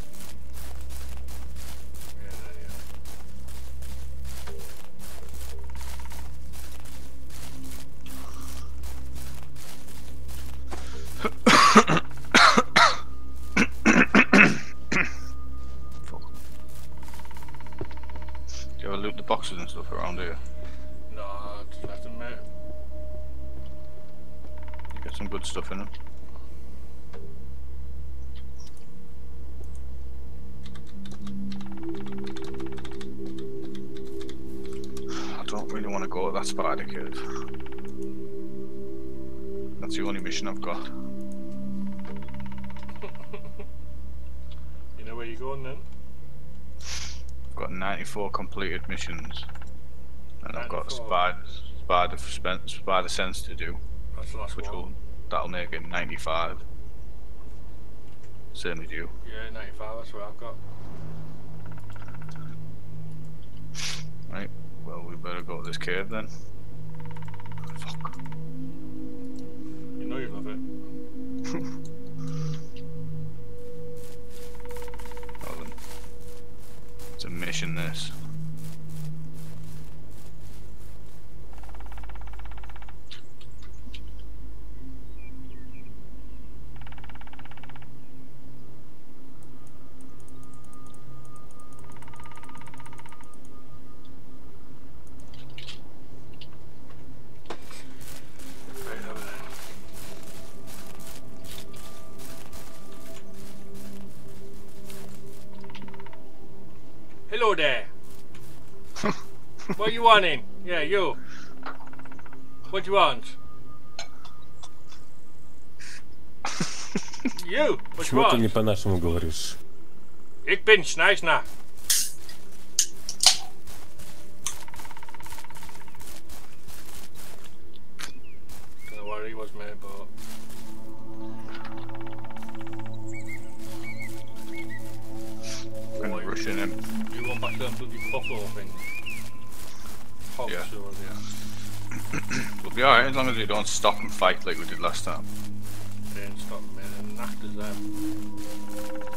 Yeah, there you Fuck. Do you ever loot the boxes and stuff around here? No, just left him, mate. You get some good stuff in them. go to that spider cave. That's the only mission I've got. You know where you're going then? I've got 94 completed missions. And I've got 94. spider sense to do. That's the last one. That'll make it 95. Same as you. Yeah, 95, that's what I've got. Right, well we better go to this cave then. Fuck. You know you love it. Well then. It's a mission this. Right over there. Hello there. What you wanting? Yeah, you. What you want? You. What you Почему ты не want? по-нашему говоришь? Ik bin Schneisner. Don't know where he was, mate, but Gonna rush in him. you want back to them bloody buffalo thing. Hogs Yeah. or yeah. We'll be alright as long as we don't stop and fight like we did last time. They ain't stopping me, and knocked us out.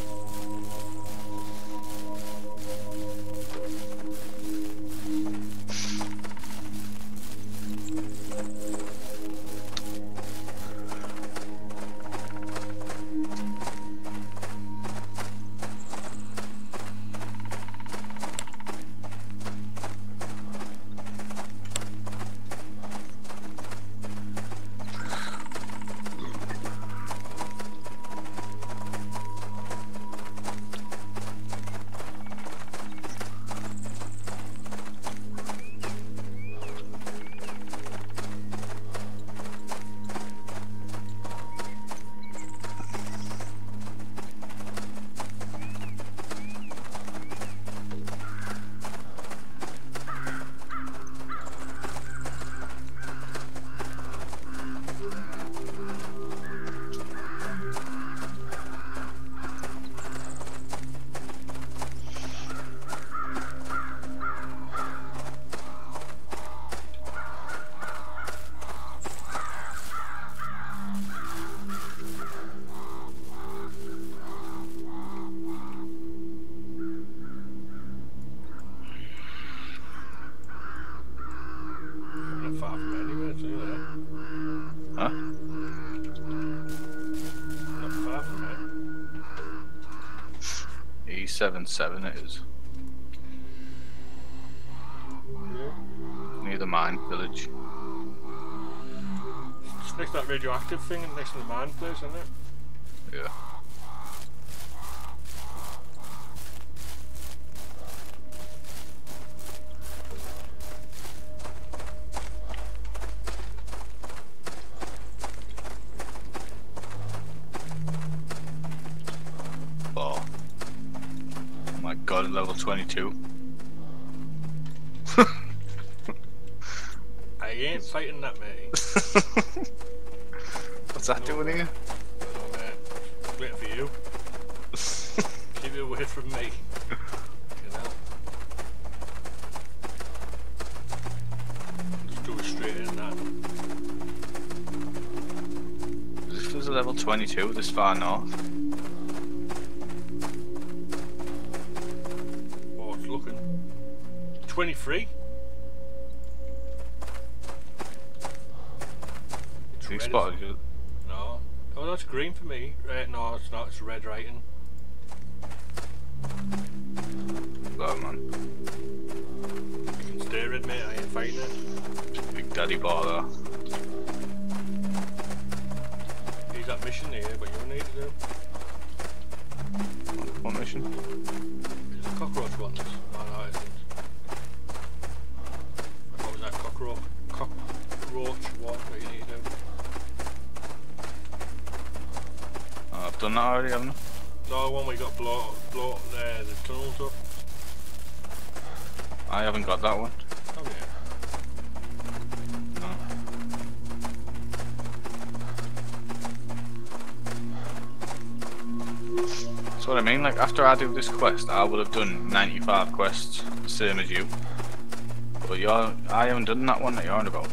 Not far from anywhere, too, there. Huh? Not far from it. E77 it is. Yeah. Near the mine village. It's next to that radioactive thing next to the mine place, isn't it? Yeah. Oh. Oh my god, level 22. I ain't fighting that, mate. What's that doing here? Oh, mate. Waiting for you. Keep it away from me. You know? Just go straight in that. This was a level 22 this far north. Oh, it's looking. 23? It's You red, spotted isn't it? you. No. Oh, that's green for me. No, it's not. It's red writing. Oh man. You can stay red, mate. I ain't fighting it. Big daddy bar there. He's that mission here, but you need to do. What mission? Is it cockroach ones? No, no, it isn't. What was that? cockroach walk that you need to do. Oh, I've done that already, haven't I? No, the one we got blow up the tunnels up. I haven't got that one. Oh yeah. No. That's what I mean, like after I do this quest, I would have done 95 quests, same as you. But I haven't done that one that you're on about.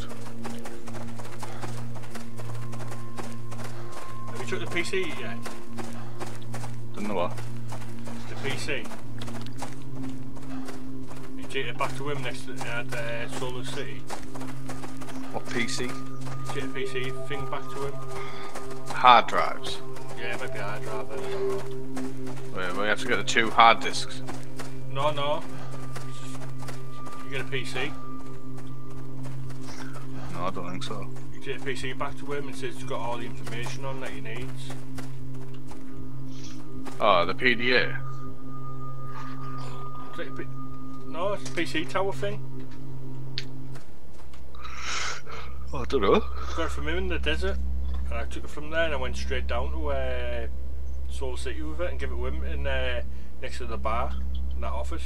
Have you took the PC yet? Done the what? The PC. You take it back to him next to Solar City. What PC? You take the PC thing back to him. Hard drives. Yeah, maybe hard drive. I don't know. We have to get the 2 hard disks. No. You get a PC. No, I don't think so. You take the PC back to him and says it's got all the information on that he needs. Oh, the PDA. No, it's a PC tower thing. Oh, I don't know. I got it from him in the desert, and I took it from there and I went straight down to Soul City with it and give it to him in next to the bar in that office.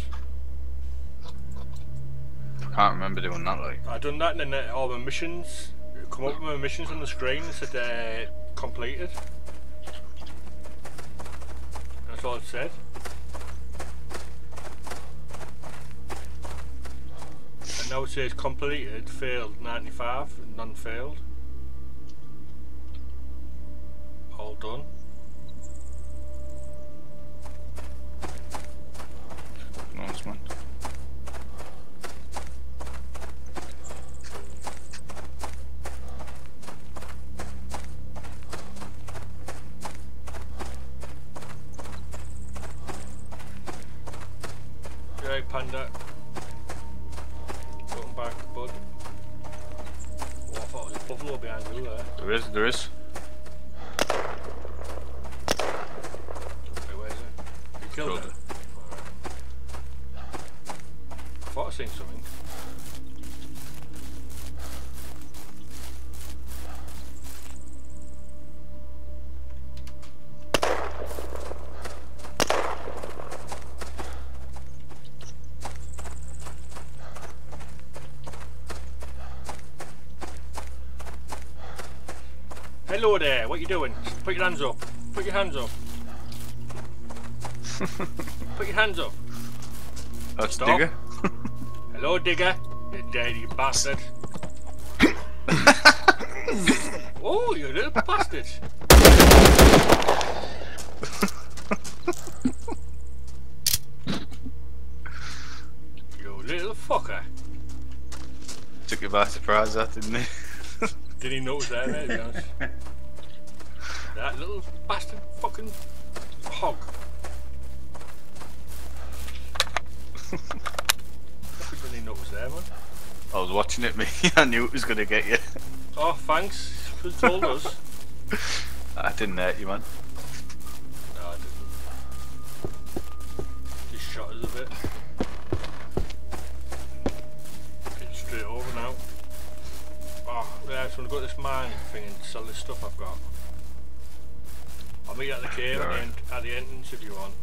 I can't remember doing that, like. I done that and then all my missions come up with my missions on the screen and said completed. That's all it said. And now it says completed, failed 95, and none failed. All done. Nice, man. Right, Panda. Welcome back, bud. Oh, I thought there was a buffalo behind you there. There is. Wait, where is it? You killed it? Killed it. I thought I seen something. Hello there, what you doing? Put your hands up. Put your hands up. Put your hands up. That's Stop. Digger. Hello, Digger. You dirty bastard. Oh, you little bastard. You little fucker. Took you by surprise, that didn't he? Didn't he notice that, mate, to be honest? That little bastard fucking hog. Fucking didn't he notice there, man? I was watching it, me. I knew it was going to get you. Oh, thanks. Who told us? I didn't hurt you, man. No, I didn't. Just shot us a bit. Get straight over now. Oh, yeah, so I'm going to go to this mining thing and sell this stuff I've got. I'll meet you at the cave at the entrance if you want.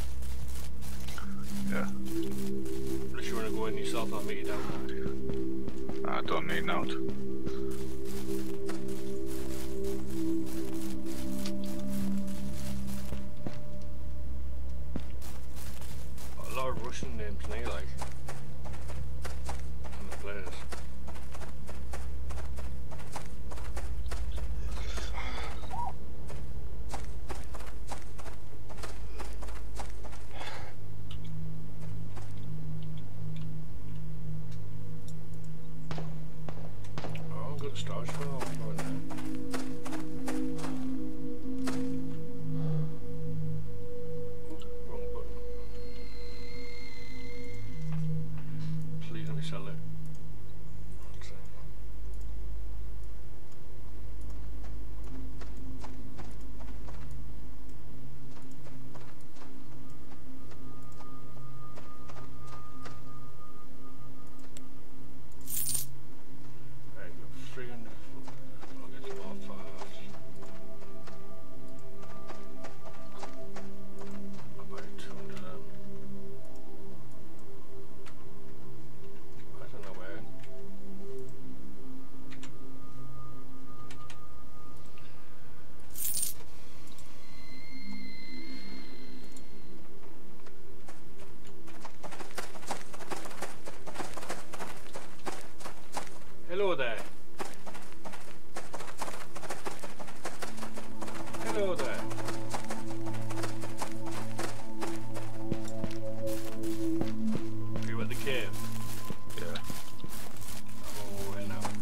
Yeah. Unless you want to go in yourself, I'll meet you down there. I don't need note. A lot of Russian names in here, like. On the players. Oh, good stars for all going there. Wrong button. Please let me sell it. One second. Hello there. Hello there. Are you at the cave? Yeah. I'm on my way now.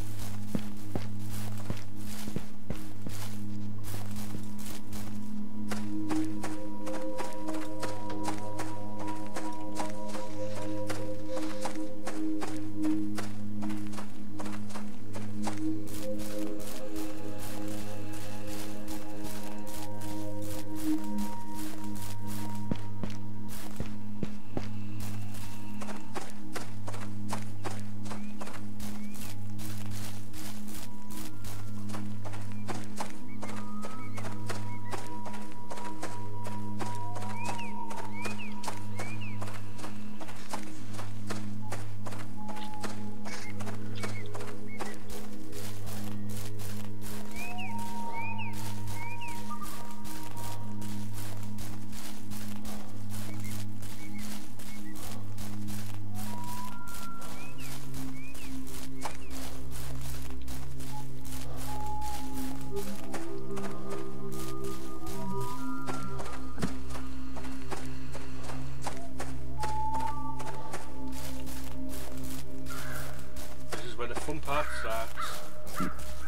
This is where the fun part starts.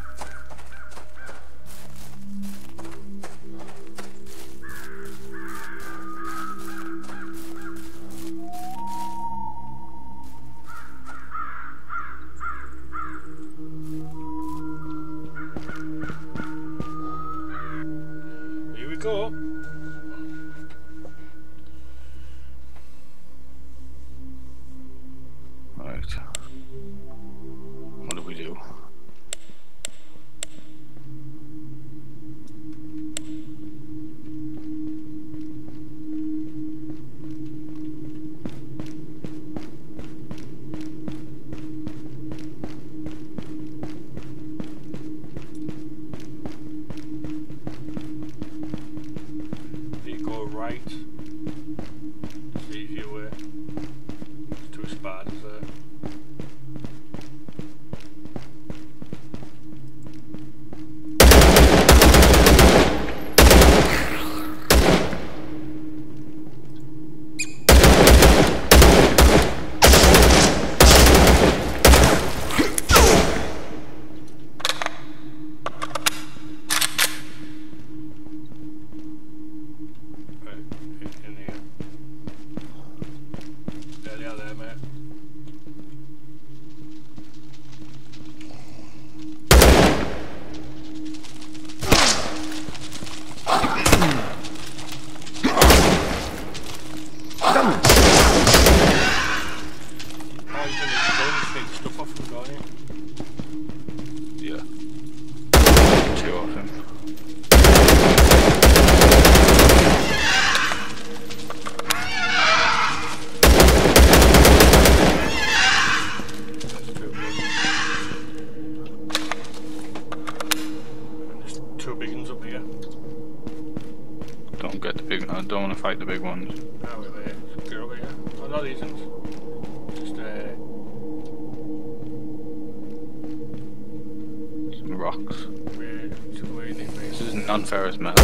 Here we go. Right. What do we do? You go right. It's the easier way. There's two spiders there. Right, in here. There they are there, mate. Oh, he's gonna take stuff off him, don't you? Yeah. Two of them. That's two big. And there's two big ones up here. Don't get the big. I don't want to fight the big ones. Ah, wait there. Get over here. Oh, no, these ones. Just, Some rocks. where you need me. This is non-ferrous metal.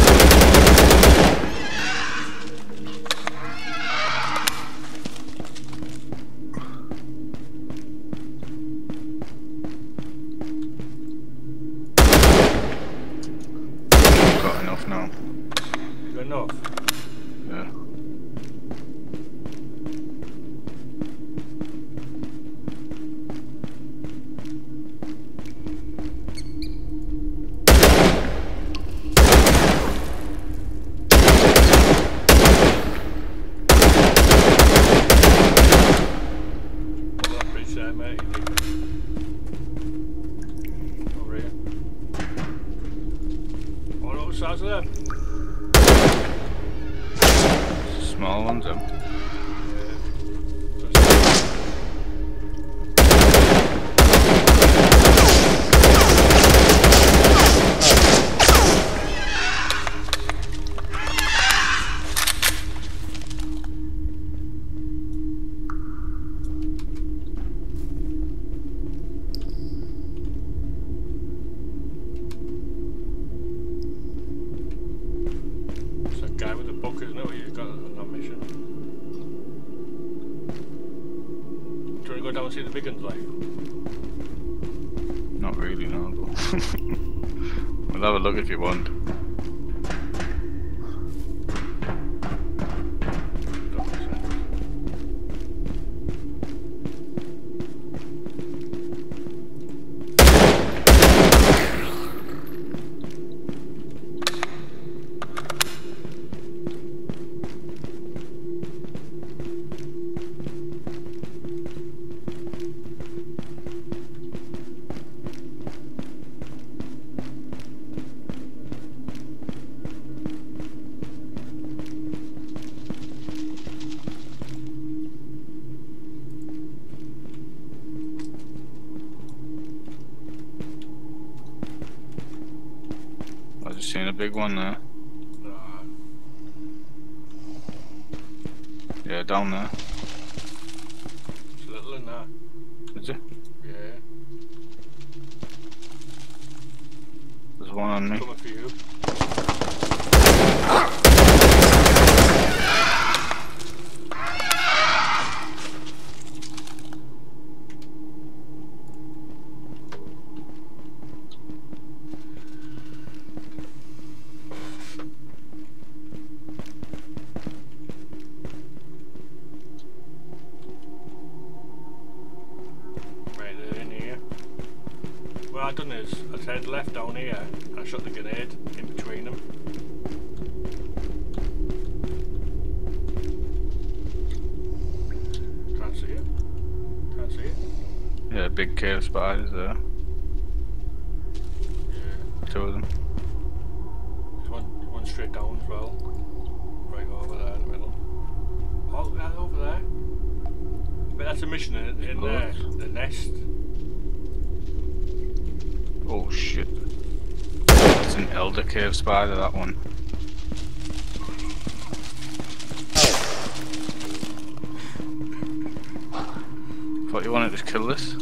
Got enough now. You got enough? Yeah. Well, that bridge there, mate. Over here. All other sides of them. Small ones, them. see the big ones like? Not really, no. But we'll have a look if you want. Don't make sense. I just seen a big one there. Yeah, down there. It's little in there. Is it? Yeah. There's one on me. Coming for you. Right, they're in here. What I done is, I turned left down here, and I shot the grenade in between them. Can't see it. Can't see it. Yeah, big cave spiders there. Yeah. 2 of them. There's one straight down as well. Right over there in the middle. Oh, that over there. But that's a mission in there. The nest. Oh shit. It's an elder cave spider, that one. Thought you wanted to kill this?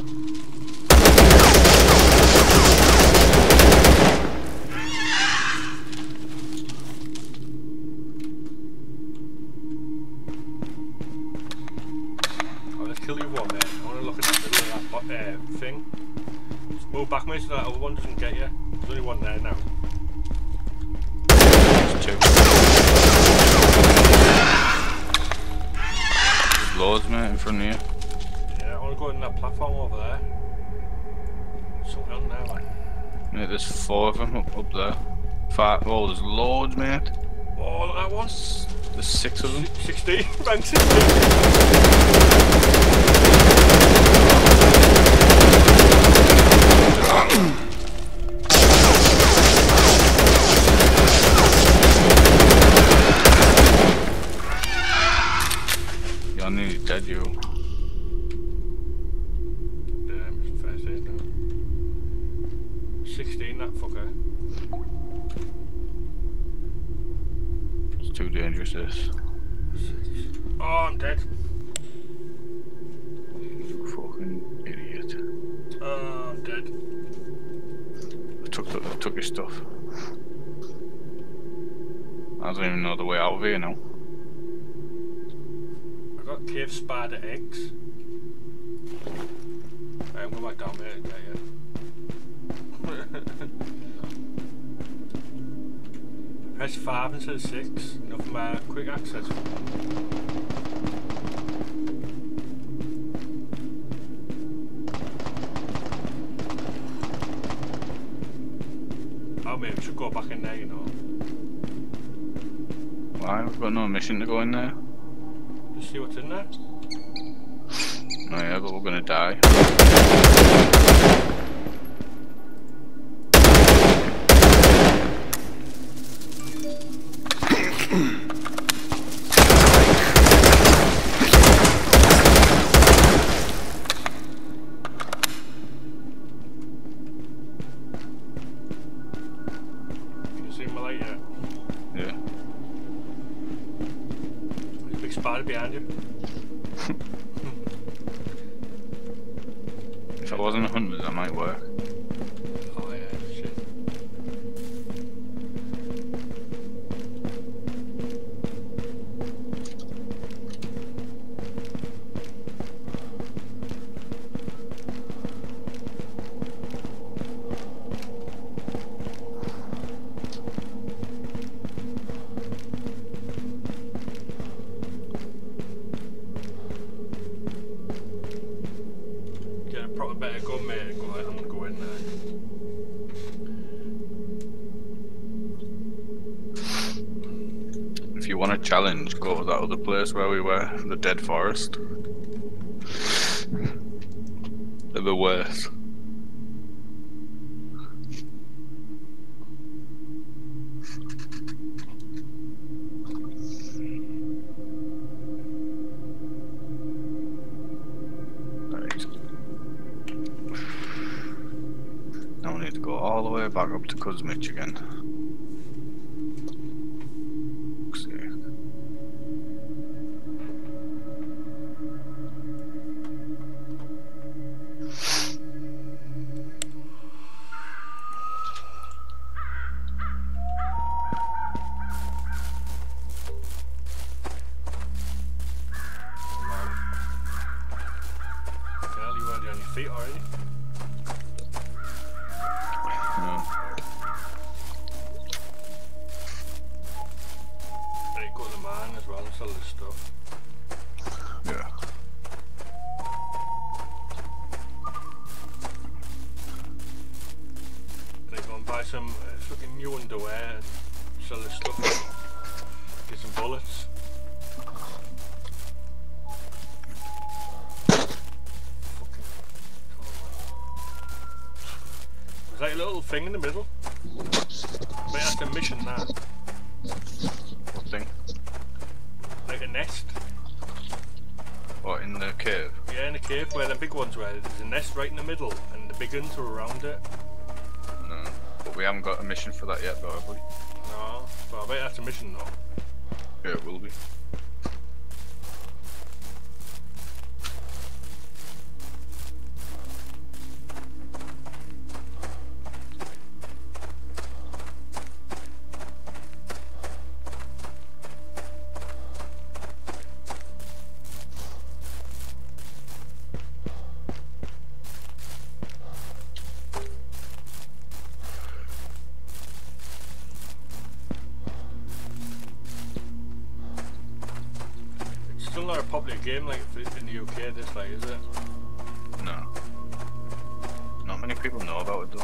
Oh, let's kill you one, mate. I want to look at that middle of that thing. Just move back, mate, so that other one doesn't get you. There's only one there now. There's 2. There's loads, mate, in front of you. Yeah, I want to go in that platform over there. Something on there, man. Mate, there's 4 of them up there. 5. Oh, there's loads, mate. Oh, look at that one. There's 6 of them. 16, rank 16. You're nearly dead, you. Damn, it's fair say now. 16, that fucker. It's too dangerous, this. Oh, I'm dead. You fucking idiot. Oh, I'm dead. I took your stuff. I don't even know the way out of here now. I got cave spider eggs. I'm going back down there to get you. Press 5 instead of 6. Enough for my quick access. Oh, maybe we should go back in there, you know. Why? We've got no mission to go in there. Just see what's in there. Oh yeah, but we're gonna die. Can you see my light yet? Yeah. There's a big spider behind you. If I wasn't a hunter, that might work. Oh yeah, shit. challenge, go to that other place where we were, the Dead Forest. They're the worst. Right. Now we need to go all the way back up to Kuzmich again. Feet already? No. Right, go to the mine as well and sell this stuff. Yeah. Then go and buy some fucking new underwear and sell this stuff. Get some bullets. Like a little thing in the middle. Wait, that's the mission now. What thing? Like a nest. What, in the cave? Yeah, in the cave where the big ones were. There's a nest right in the middle and the big ones are around it. No. But we haven't got a mission for that yet though, have we? No, but I bet that's a mission though. Yeah, it will be. Still not a popular game like in the UK this way, is it? No. Not many people know about it though.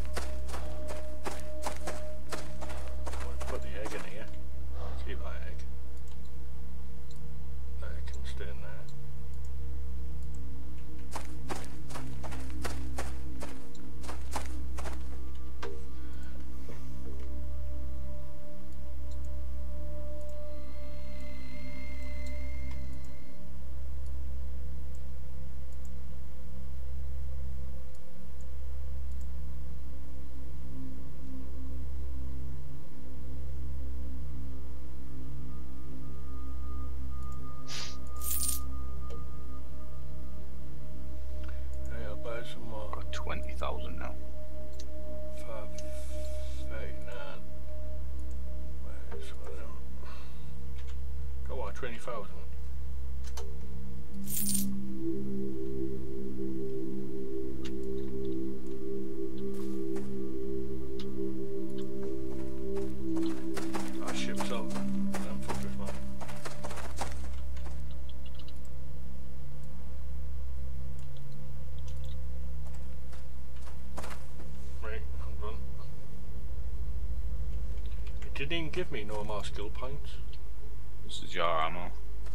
I'll put the egg in here. Keep that egg. That egg can stay in there. Some more. Got 20,000 now. 539. Where's one of them? Got what, 20,000? That ship's up. Them fuckers, man. Didn't even give me no more skill points. This is your ammo.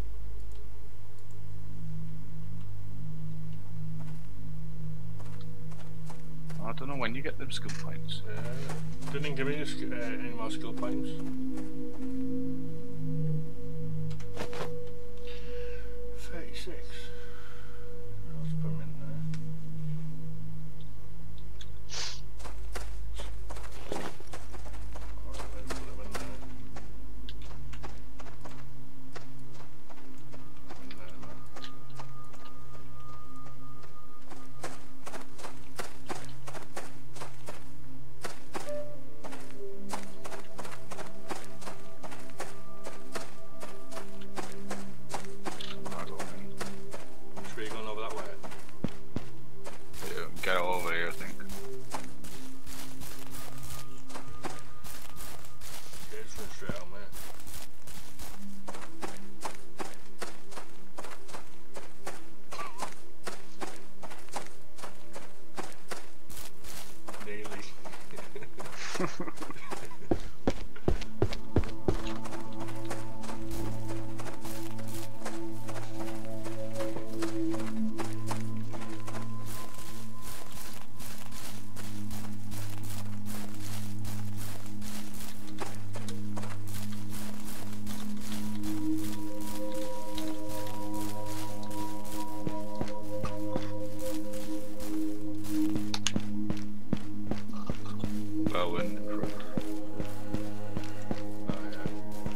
I don't know when you get them skill points. Didn't even give me any more skill points. 36. Let's put them in there. Get over here, I think. Yeah, just run straight out, mate. Nearly. tower in the front. Oh, yeah.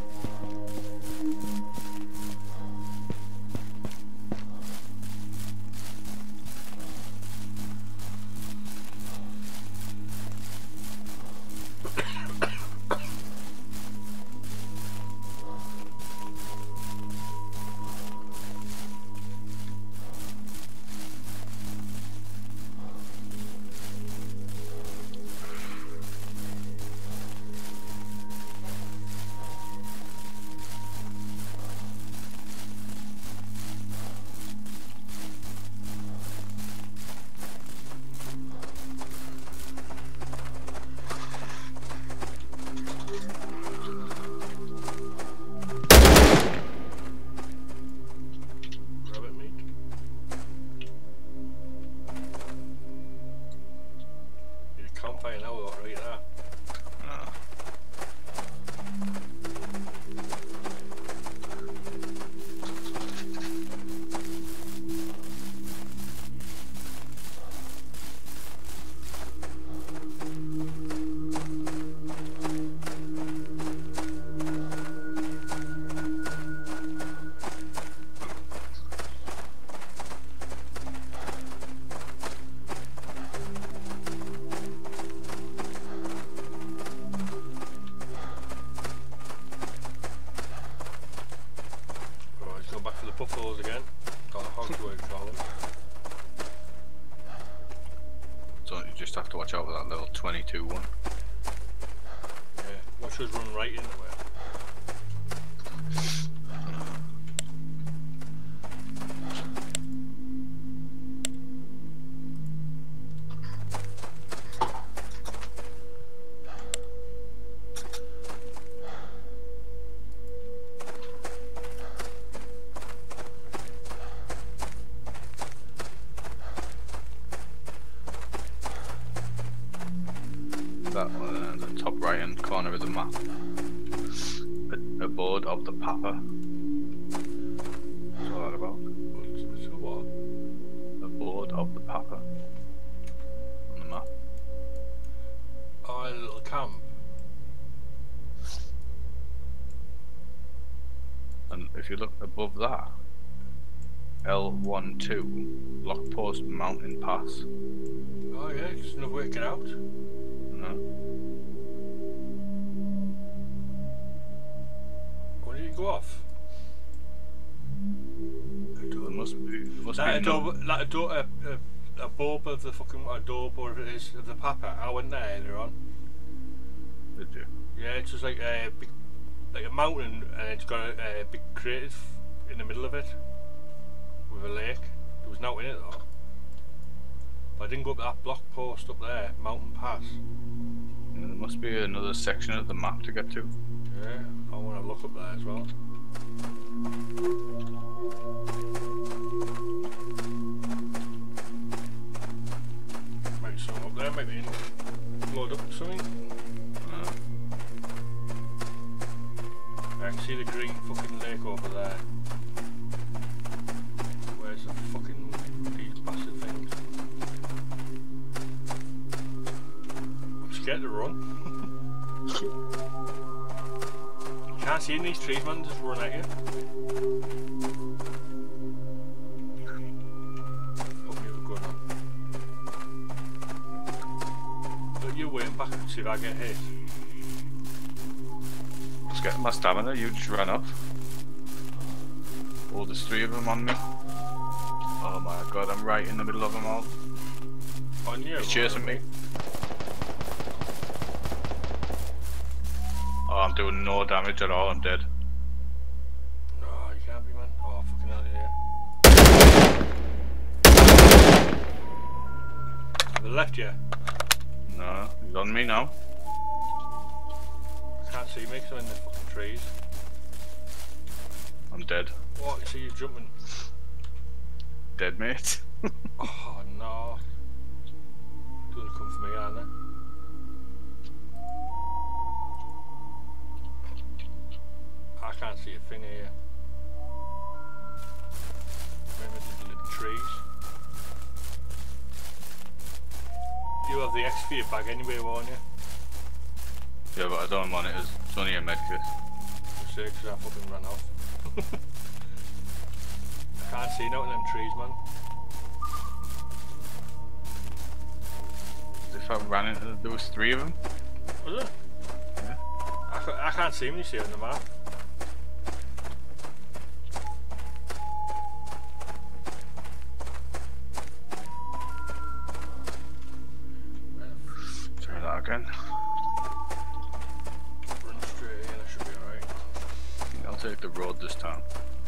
Rabbit meat. You can't find out what right there. No. Right, let's go back to the buffaloes again. Got a hog to wait for them. So you just have to watch out for that little 22 one. Yeah, watch us run right into it. That one, the top right hand corner of the map. A board of the Papa. What's all that about? So what? A board of the Papa. On the map. Oh, a little camp. And if you look above that, L12, Lockpost Mountain Pass. Oh yeah, it's another way to get out. No? When did you go off? There must be That no- a bulb of the fucking adobe, or whatever it is, of the Papa. I went there earlier on. Did you? Yeah, it's just like a big, like a mountain, and it's got a big crater in the middle of it with a lake. There was no in it though. But I didn't go up that block post up there, Mountain Pass. Yeah, there must be another section of the map to get to. Yeah, I want to look up there as well. Maybe something up there, maybe load up something. I can see the green fucking lake over there. Where's the fucking these bastard things? I'm scared to run. You can't see in these trees, man, just run at you. Hope you have a good one. But you're waiting back to see if I get hit. Just getting my stamina, you just ran off. Oh, there's 3 of them on me. Oh my god, I'm right in the middle of them all. On you? He's chasing me. Oh, I'm doing no damage at all, I'm dead. No, you can't be, man. Oh, fucking hell, yeah. Have they left you? No, he's on me now. Can't see me because I'm in the fucking trees. I'm dead. What? You see you jumping? Dead, mate. Oh no. They're gonna come for me, aren't they? I can't see a thing here. Maybe the little trees. You have the X for your bag anyway, won't you? Yeah, but I don't want it as it's only a medkit. Just say because I fucking ran off. I can't see nothing in them trees, man. As if I ran into there was 3 of them. Was it? Yeah. I can't see them, you see it on the map. Try that again. Run straight in, I should be alright. I'll take the road this time.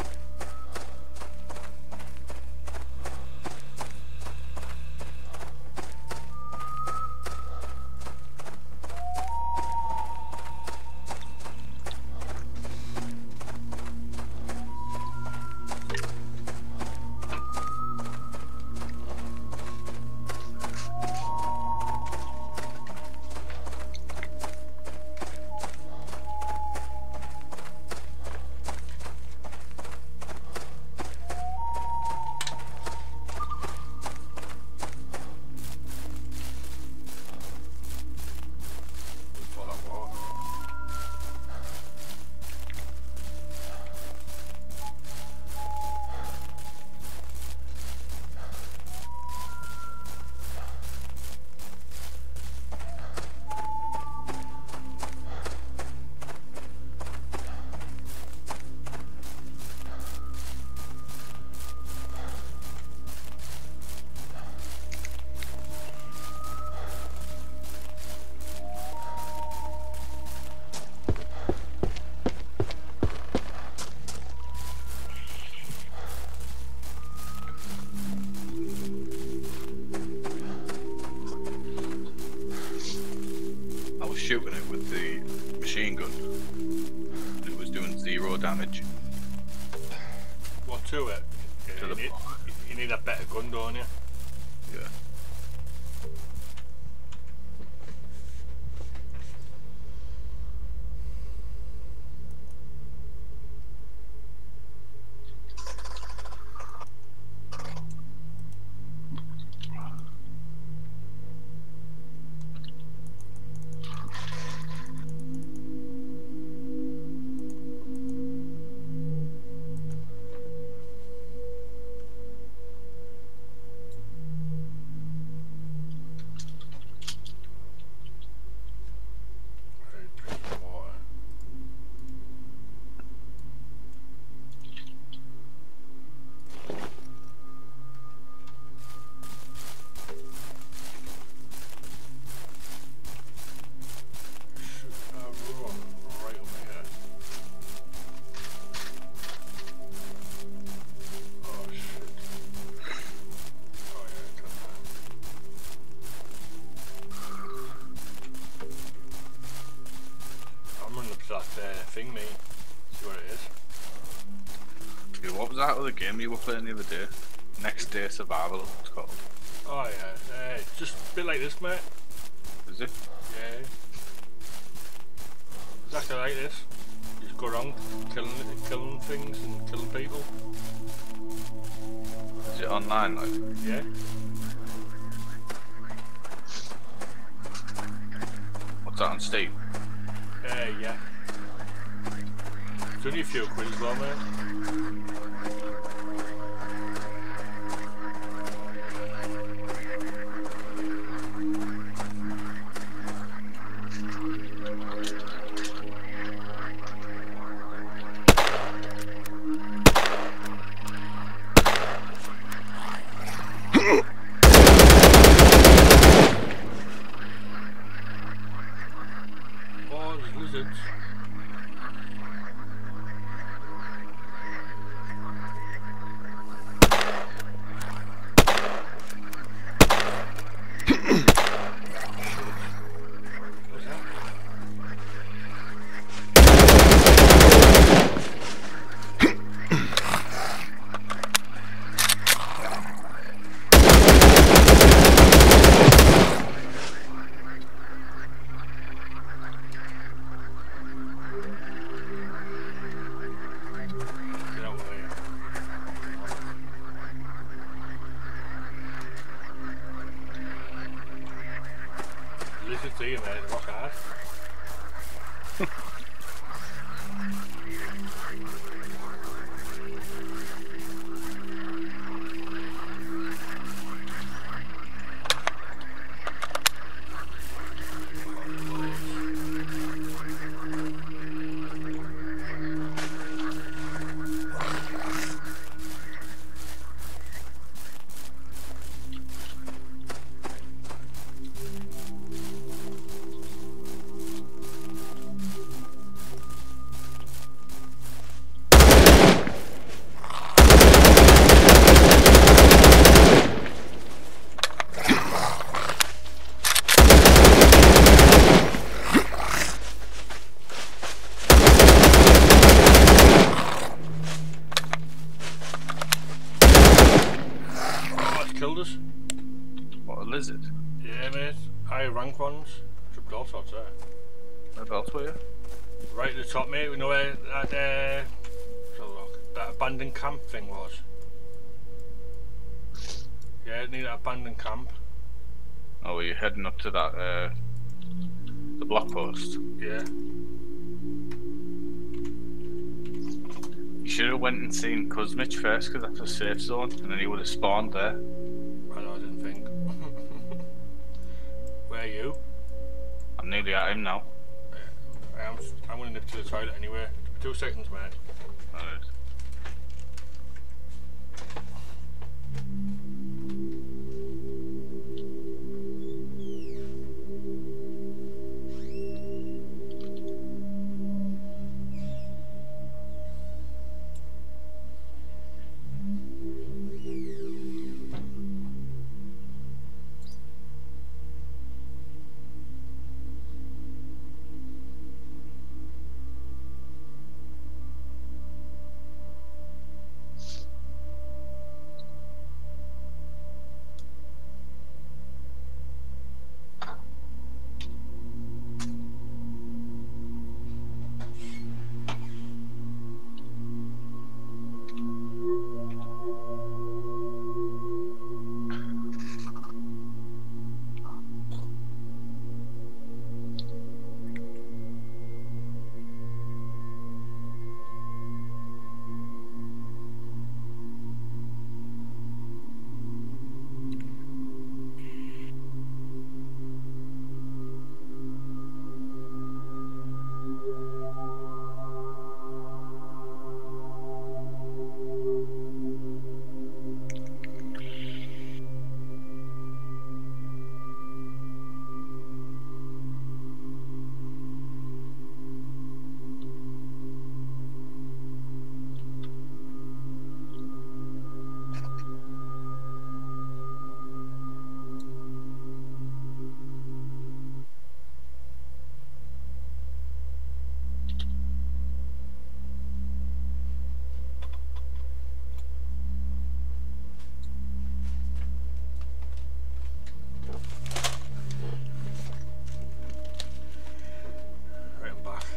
Shooting it with the machine gun and it was doing 0 damage. What to it? Yeah, To the you need a better gun, don't you? Yeah. Thing, mate. See what it is. Yeah, what was that other game you were playing the other day? Next Day Survival, it's called. Oh yeah, just a bit like this, mate. Is it? Yeah. Exactly like this. You just go around killing things and killing people. Is it online, like? Yeah. What's that on Steam? Yeah. It's only a few quid as well, mate. Oh, there's lizards. See you, mate. Rock hard. Yeah, mate. High rank ones. Tripped all sorts there. Whereabouts were you? Right at the top, mate. We know where that, let's have a look. That abandoned camp thing was. Yeah, near that abandoned camp. Oh, were you heading up to that, the block post? Yeah. You should have went and seen Kuzmich first, because that's a safe zone, and then he would have spawned there. I know, I didn't think. Where are you? I'm nearly at him now. I'm gonna nip to the toilet anyway. 2 seconds, mate. Alright. Right, I'm back.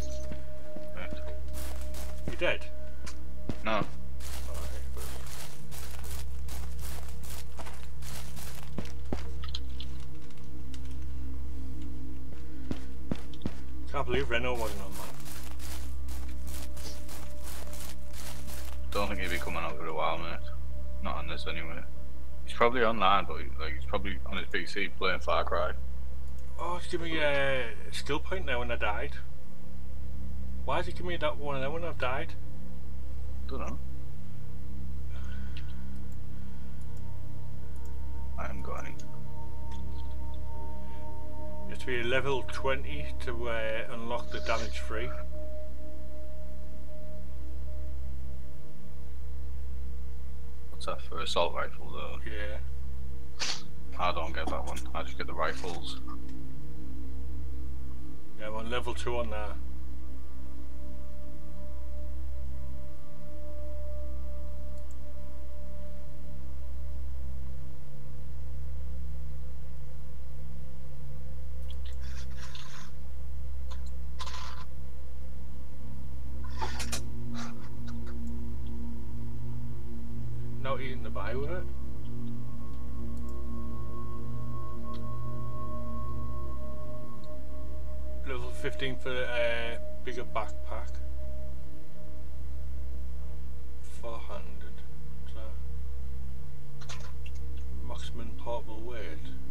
Right. You dead? No. Alright, but can't believe Renault wasn't on, man. Don't think he'll be coming out for a while, mate. Not on this anyway. He's probably online, but he's probably on his PC playing Far Cry. Oh, it's giving me a skill point now when I died. Why is it giving me that one then when I've died? Don't know. I haven't got any. You have to be level 20 to unlock the damage free. What's that for assault rifle though? Yeah. I don't get that one. I just get the rifles. Yeah, I'm on level 2 on that. Not eating the buy with it. Level 15 for a bigger backpack. 400. So maximum portable weight.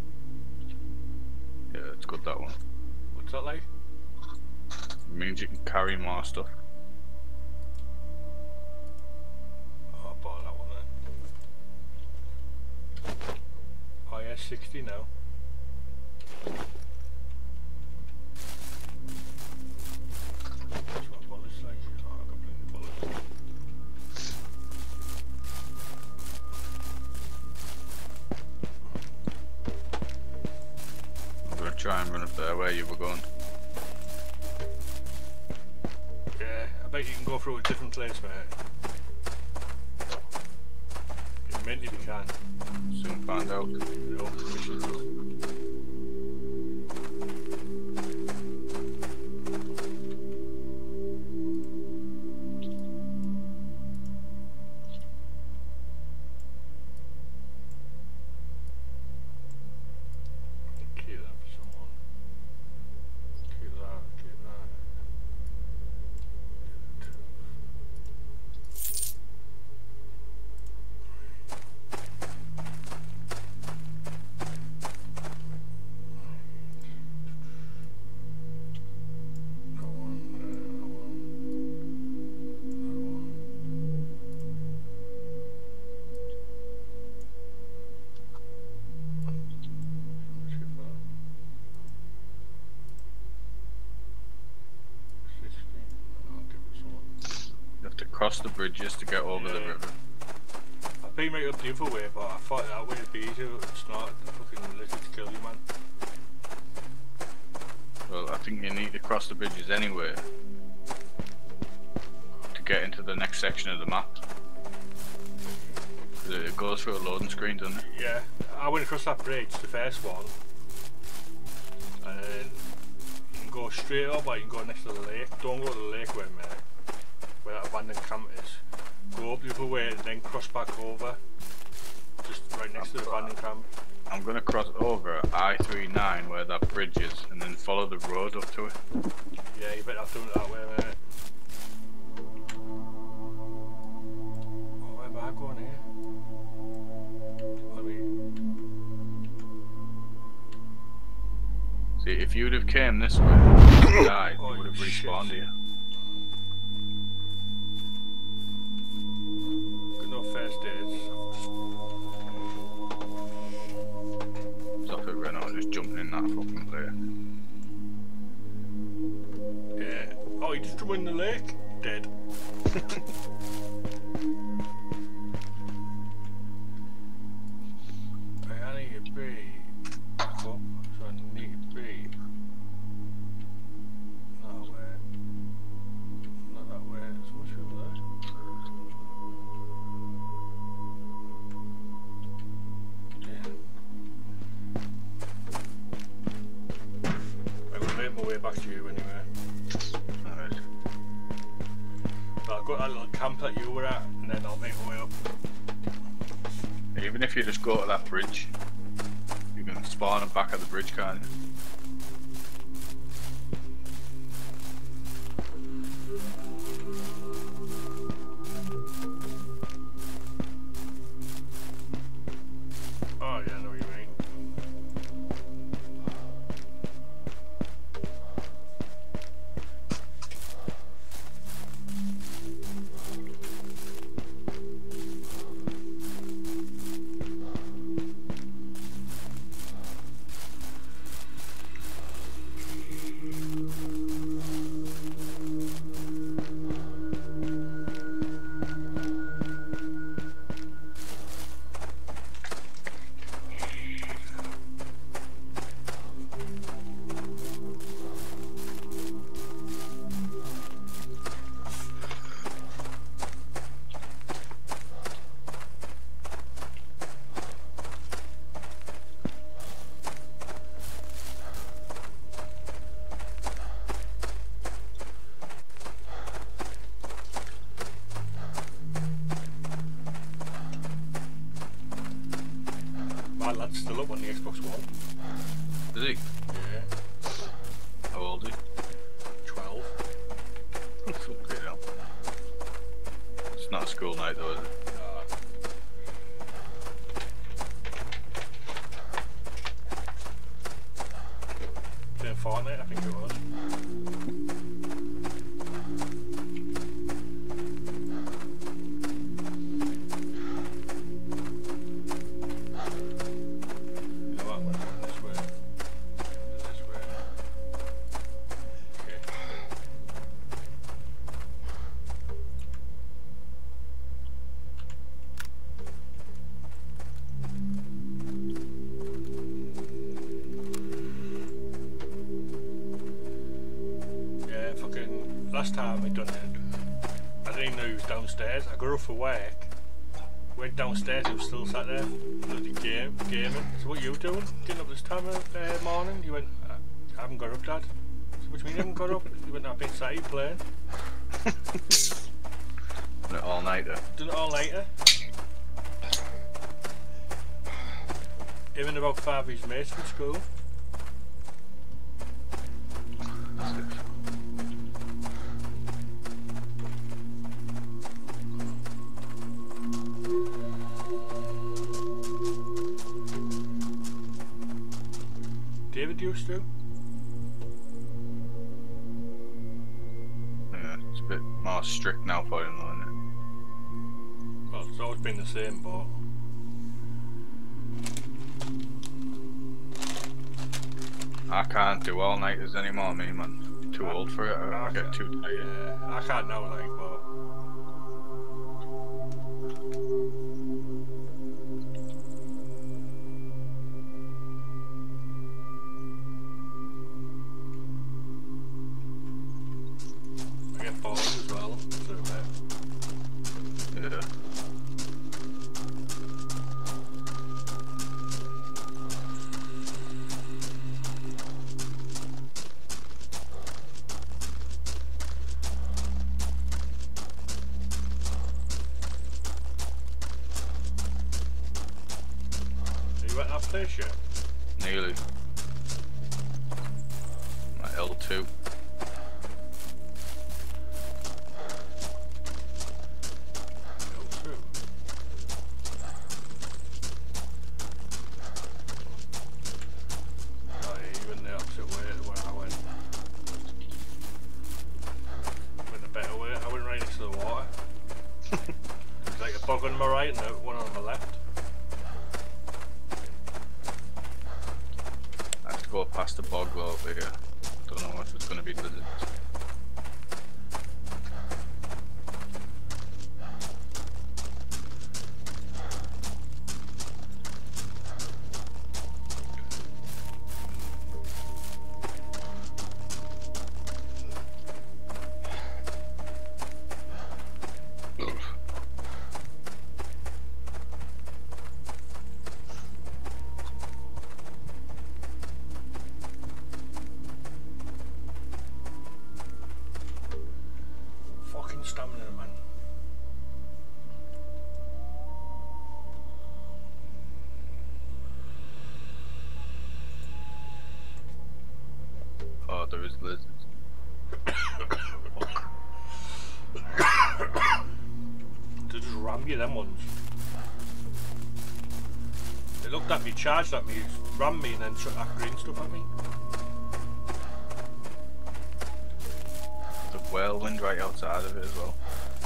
Yeah, it's good, that one. What's that like? It means you can carry more stuff. Oh, I'll buy that one then. Oh yeah, 60 now. What's my bullets like? Oh, I've got plenty of bullets. I'm gonna try and run up there where you were going. Yeah, I bet you can go through a different place, mate. You meant if you can. Soon find out. You know, mission. cross the bridges to get over the river. I've been right up the other way, but I thought that way would be easier. It's not fucking lizard to kill you, man. Well, I think you need to cross the bridges anyway to get into the next section of the map. It goes through a loading screen, doesn't it? Yeah, I went across that bridge, the first one, and then you can go straight up or you can go next to the lake. Don't go to the lake where that abandoned camp is. Go up the other way and then cross back over, just right next to the abandoned camp. I'm going to cross over I-39 where that bridge is and then follow the road up to it. Yeah, you better have done it that way, mate. Oh, where am I going here? See, if you would have came this way and died, Oh, you would have respawned here. Got no first aids. Stop it, Renault, just jumping in that fucking player. Yeah. Oh, you just threw in the lake? Dead. I need to be back up, so I need to be not where, not that way, there's much over there. Yeah. I'm gonna make my way back to you anyway. Alright. But I've got that little camp that you were at, and then I'll make my way up. Even if you just go to that bridge, you can spawn at the back of the bridge, can't you? Oh yeah, I know what you mean. My lad's still up on the Xbox One. Is he? Yeah. How old is he? 12. Fucking hell. It's not a school night though, is it? Playing Fortnite, I think it was. You know what? We're going this way. This way. Okay. Yeah, fucking last time I done it, I didn't even know he was downstairs. I got up for work, went downstairs, he was still sat there, bloody gaming. So what you doing? Getting up this time of morning? He went, I haven't got up, Dad. So what do you mean you haven't got up? He went, I've been sat here playing. Done it all nighter. Done it all later. Him and about 5 of his mates from school. That's it. David used to. Yeah, it's a bit more strict now for him though, isn't it? Well, it's always been the same, but I can't do all nighters anymore, me man. Too old for it. I get too tired. yeah, I can't now, like, but place yet? Nearly. My L2. L2. Oh yeah, you went the opposite way to where I went. Went a better way. I went right into the water. There's like a bog on my right and one on my left. I have to go past the bog over here. Don't know if it's gonna be lizards. Fucking stamina, man. Oh, there is lizards. They just ram you, them ones. They looked at me, charged at me, rammed me, and then shot that green stuff at me. The whirlwind right outside of it as well.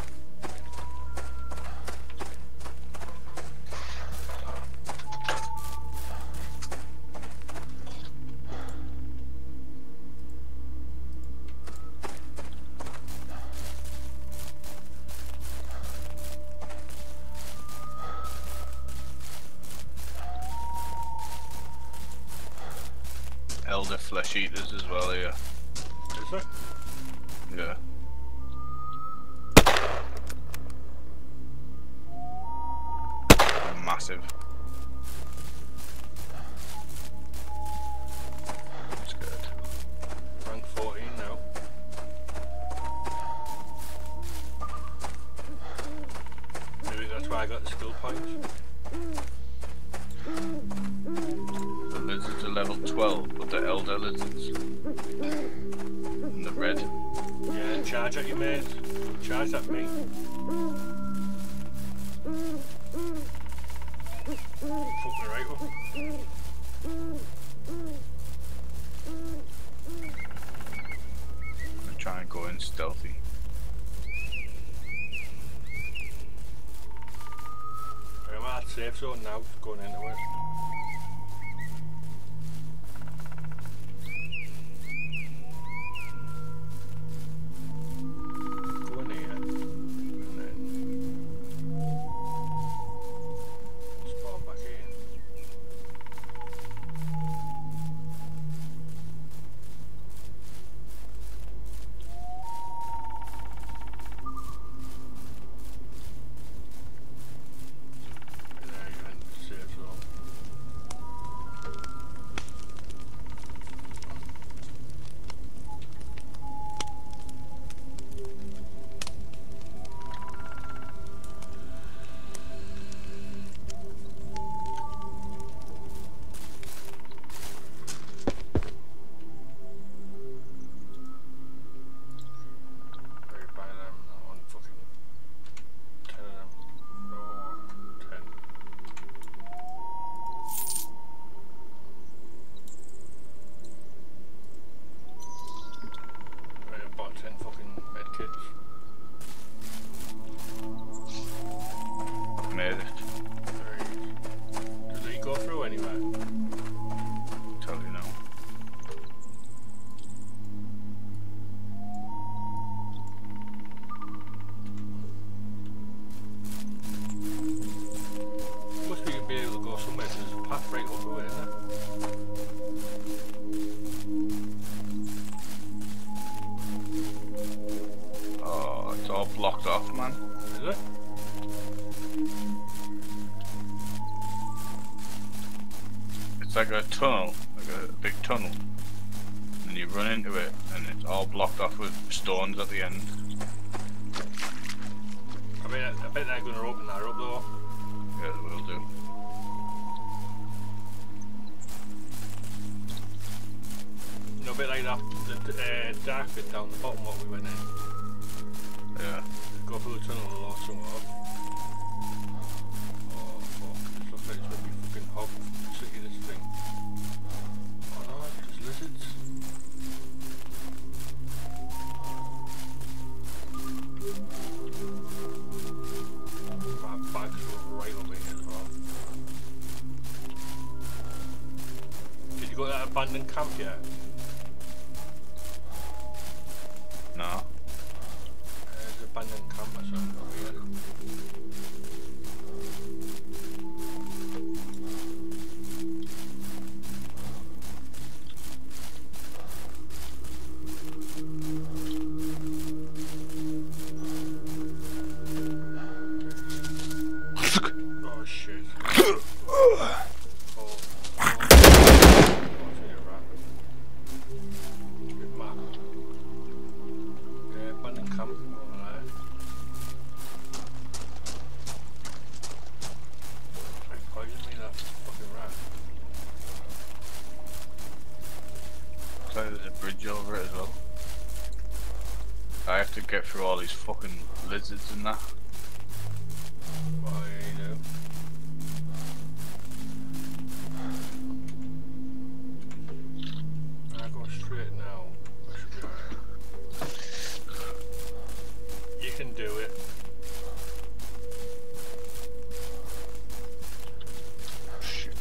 Elder flesh eaters as well here. Is there? Yeah. Massive. That's good. Rank 14 now. Maybe that's why I got the skill points. The lizards are level 12, but the elder lizards. And the red. Yeah, charge at you, mate. Charge at me. Fuck me right up. I'm trying to go in stealthy. I'm at safe zone now, going into it. Go in here, and then spawn back here. And there you're in the safe zone. Very by them, I want fucking 10 of them. No, 10. Right, I bought 10 fucking med kits. Made it. Right. Does it go through anywhere? Tell you now. Must be able to go somewhere, there's a path right up the way, isn't there? Oh, it's all blocked off, man. Is it? It's like a tunnel, like a big tunnel. And you run into it, and it's all blocked off with stones at the end. I bet they're going to open that up though. Yeah, they will do. a bit like that, the dark bit down the bottom what we went in. Yeah. Go through the tunnel or somewhere. Oh fuck, this looks like it's gonna be fucking hot city, this thing. Oh no, there's lizards. My bags were right over here as well. Did you go to that abandoned camp yet? No. There's an abandoned camp or something over here. Oh shit. So there's a bridge over it as well. I have to get through all these fucking lizards and that. What are you doing? I go straight now. I should be alright. You can do it. Shit.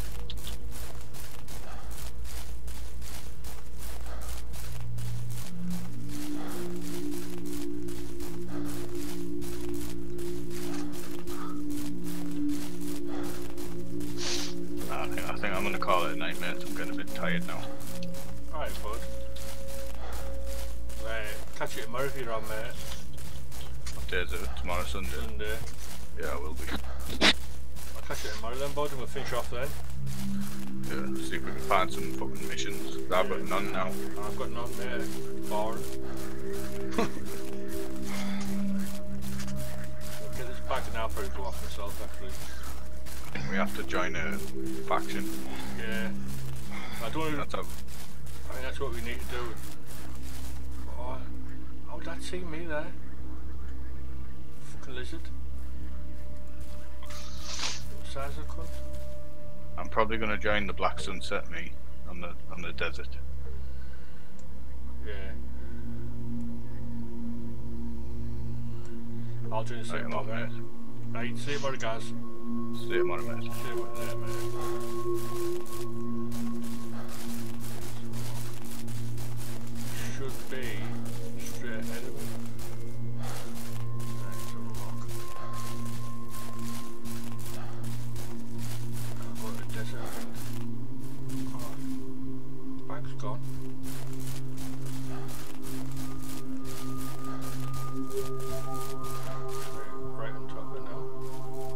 I think I'm gonna call it a night, mate. I'm getting a bit tired now. Alright, bud. Right, catch you tomorrow if you're on, mate. What day is it? Tomorrow, Sunday? Sunday. Yeah, I will be. I'll catch you tomorrow then, bud, and we'll finish off then. Yeah, see if we can find some fucking missions. I've got none now. I've got none, mate. Boring. Get this back and I'll probably go off myself, actually. We have to join a faction. Yeah. I don't. That's how. I think that's what we need to do. Oh, how did that see me there? Fucking lizard. What size of cunt? I'm probably gonna join the Black Sunset, me, on the desert. Yeah. I'll do the same, Right, I'm mate. on, mate. Right, see you tomorrow, guys. See you tomorrow, mate. See you later, mate. Should be straight ahead of me. Right, so rock. I'll go to the desert, I think. Oh, bank's gone. Right on top of it now.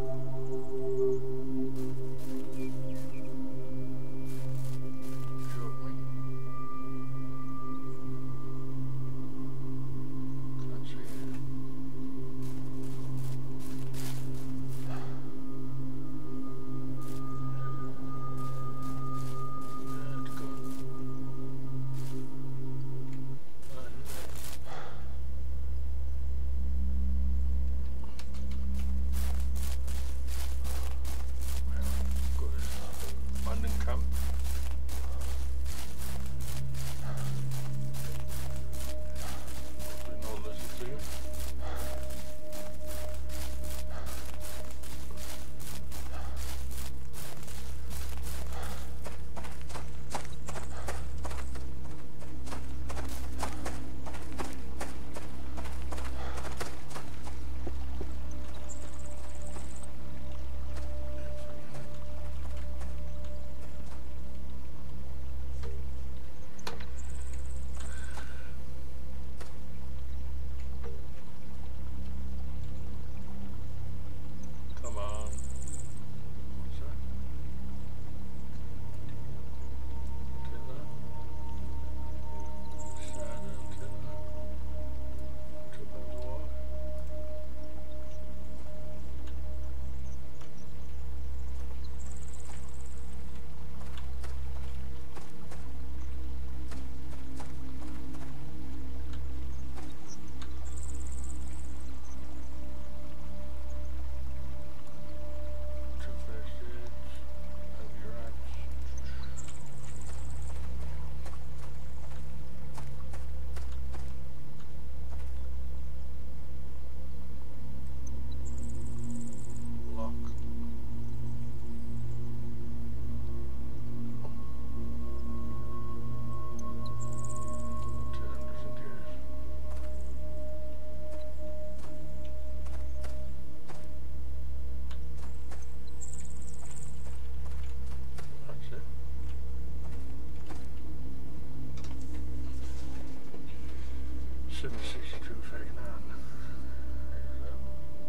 762 fucking on. There you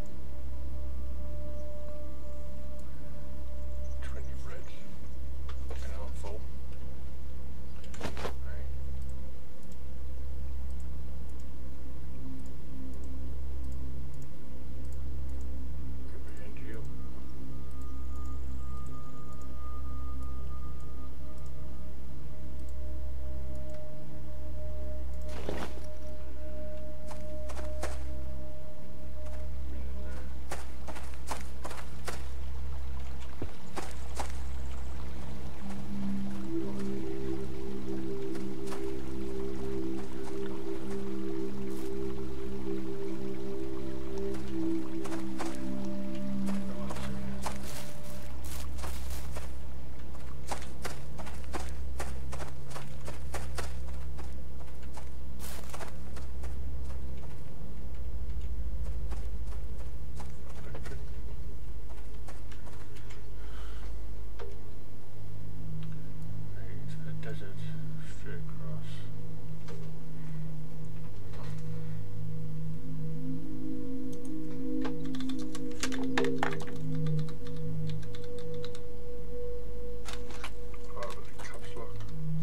go. 20 breads. And I'm full. Right. Give me into you. Desert straight across. Oh, with the caps lock.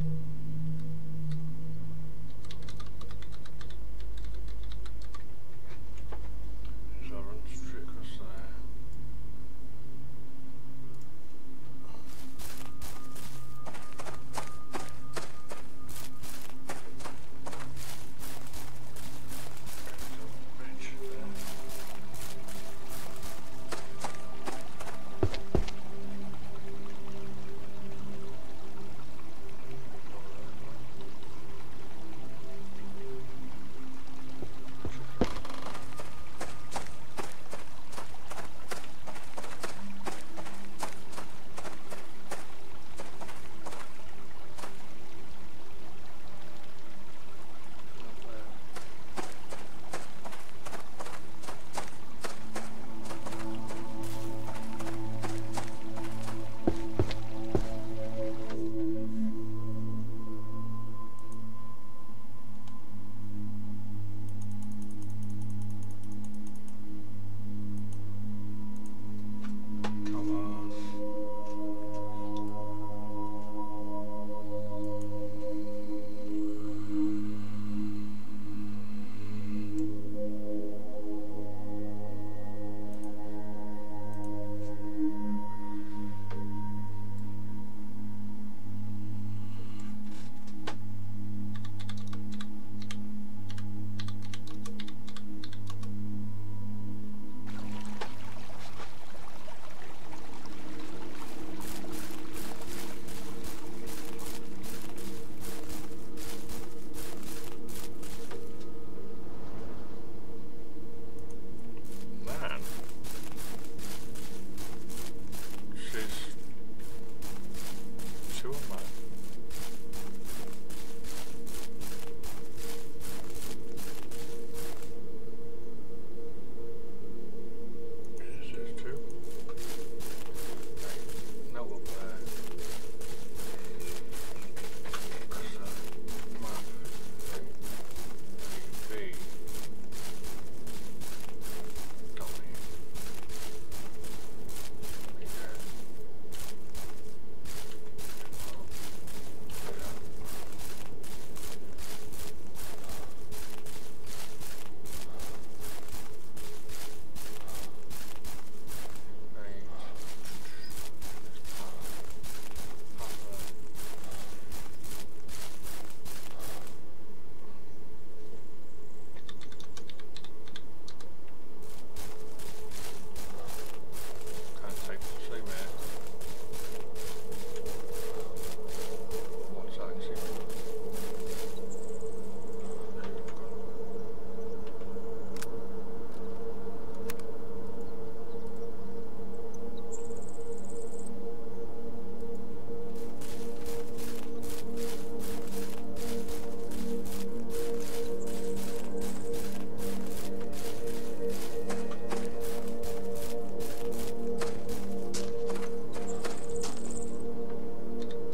So I run straight across there.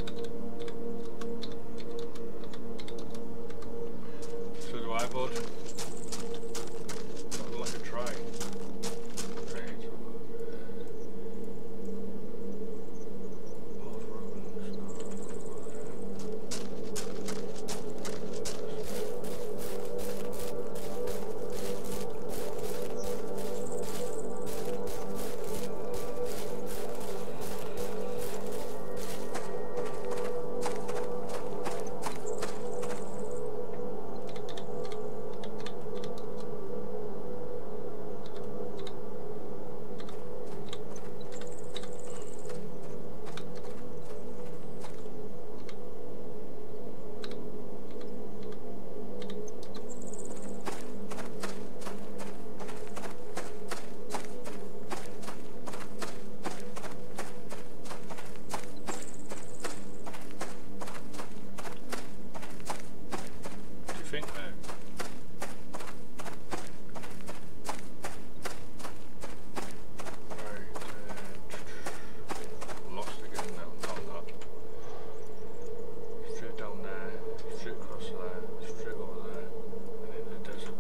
iPod. think there. Right, lost again now, not that. Straight down there, straight across there, straight over there, and into the desert.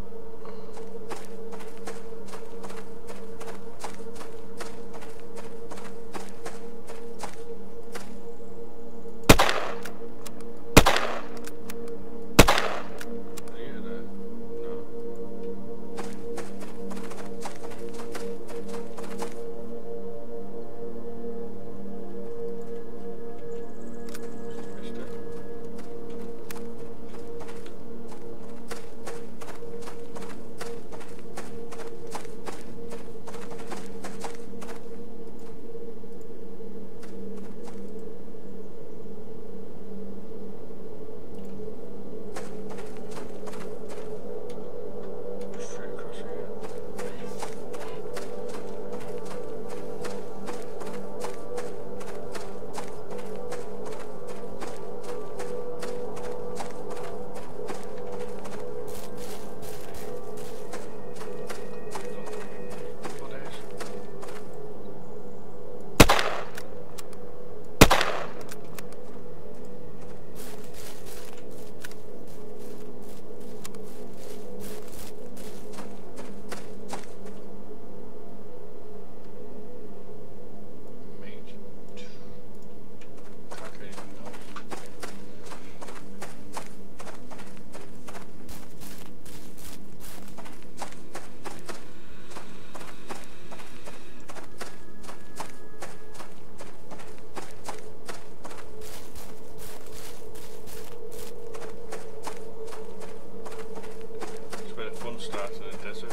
Starts in the desert.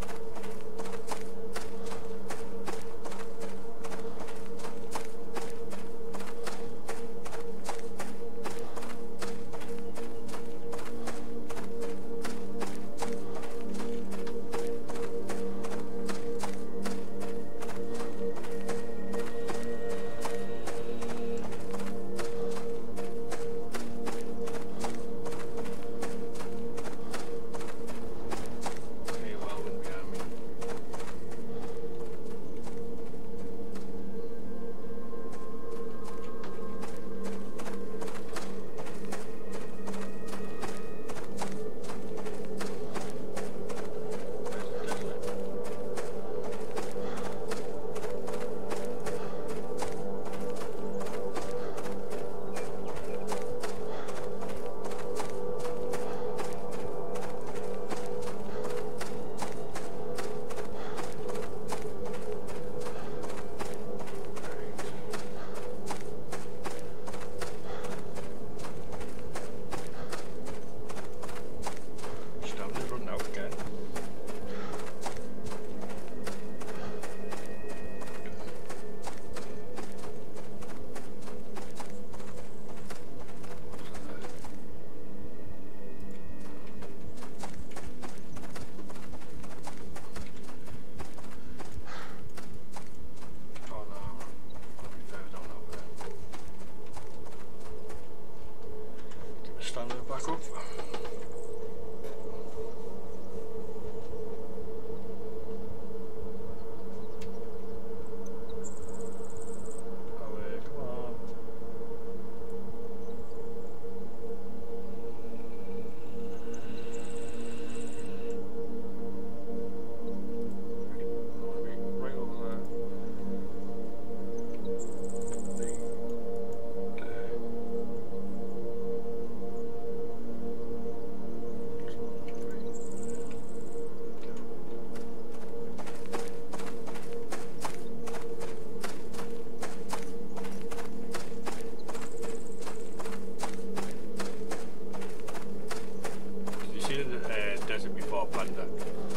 Back up. Panda.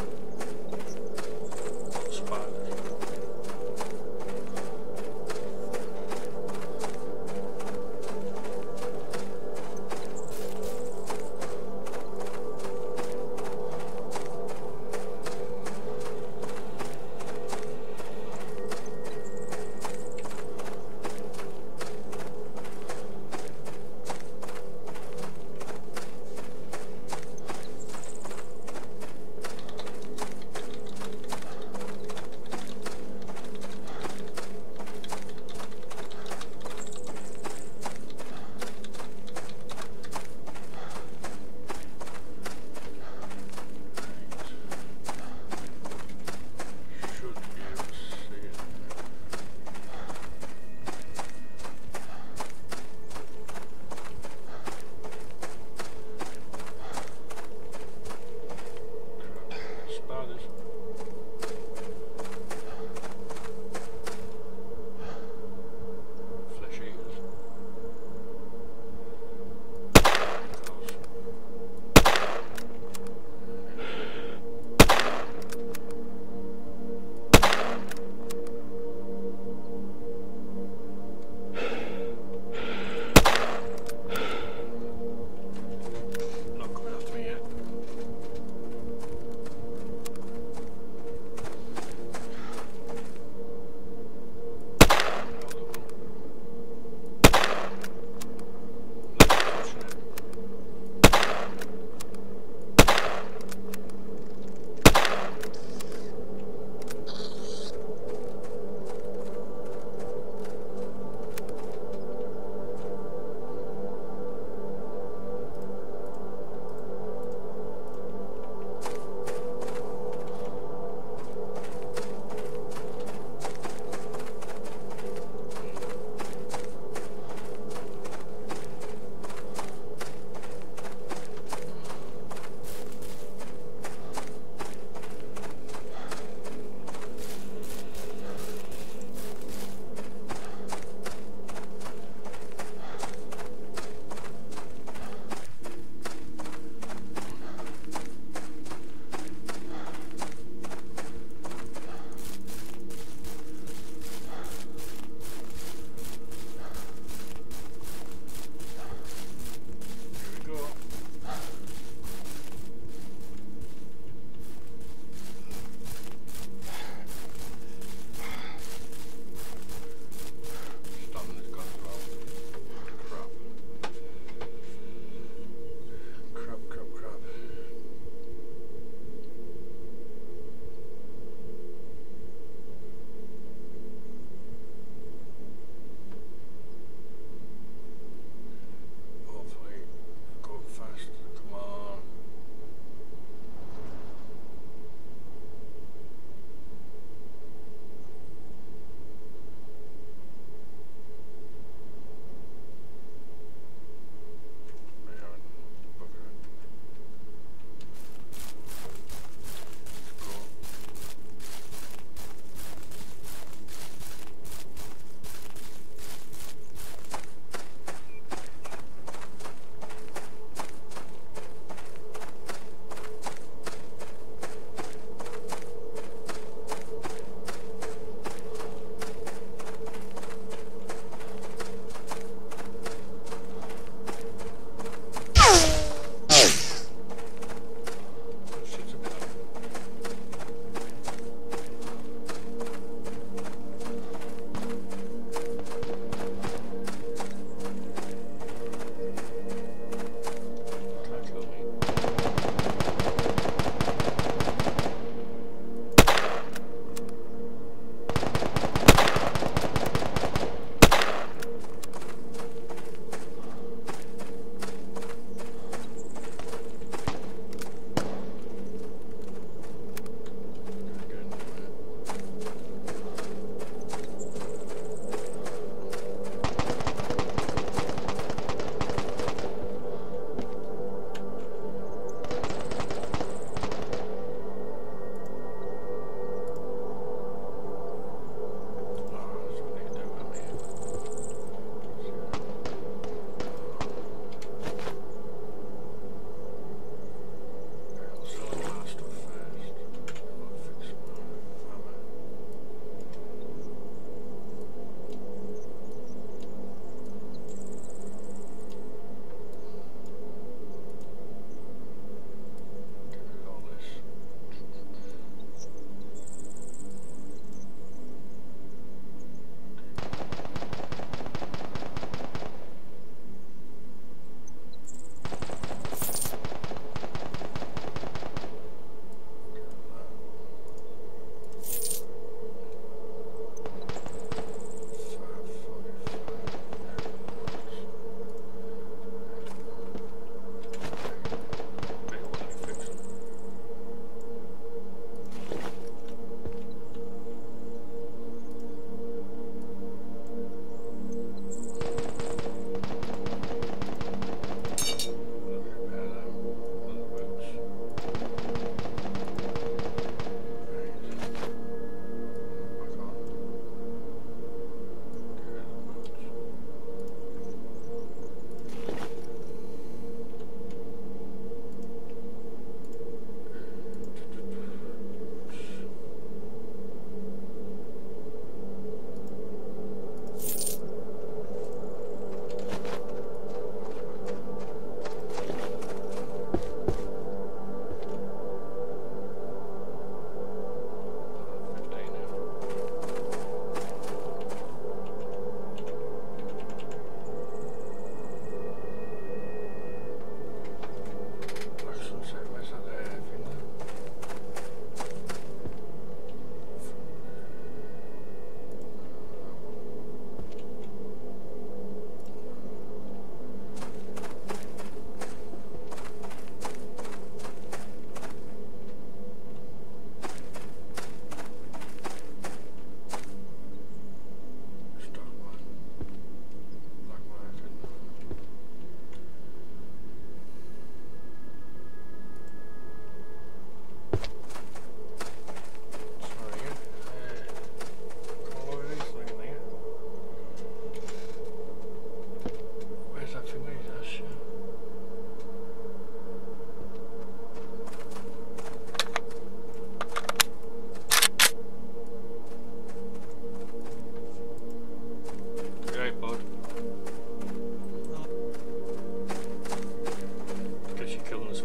Spiders.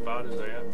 bad as they are.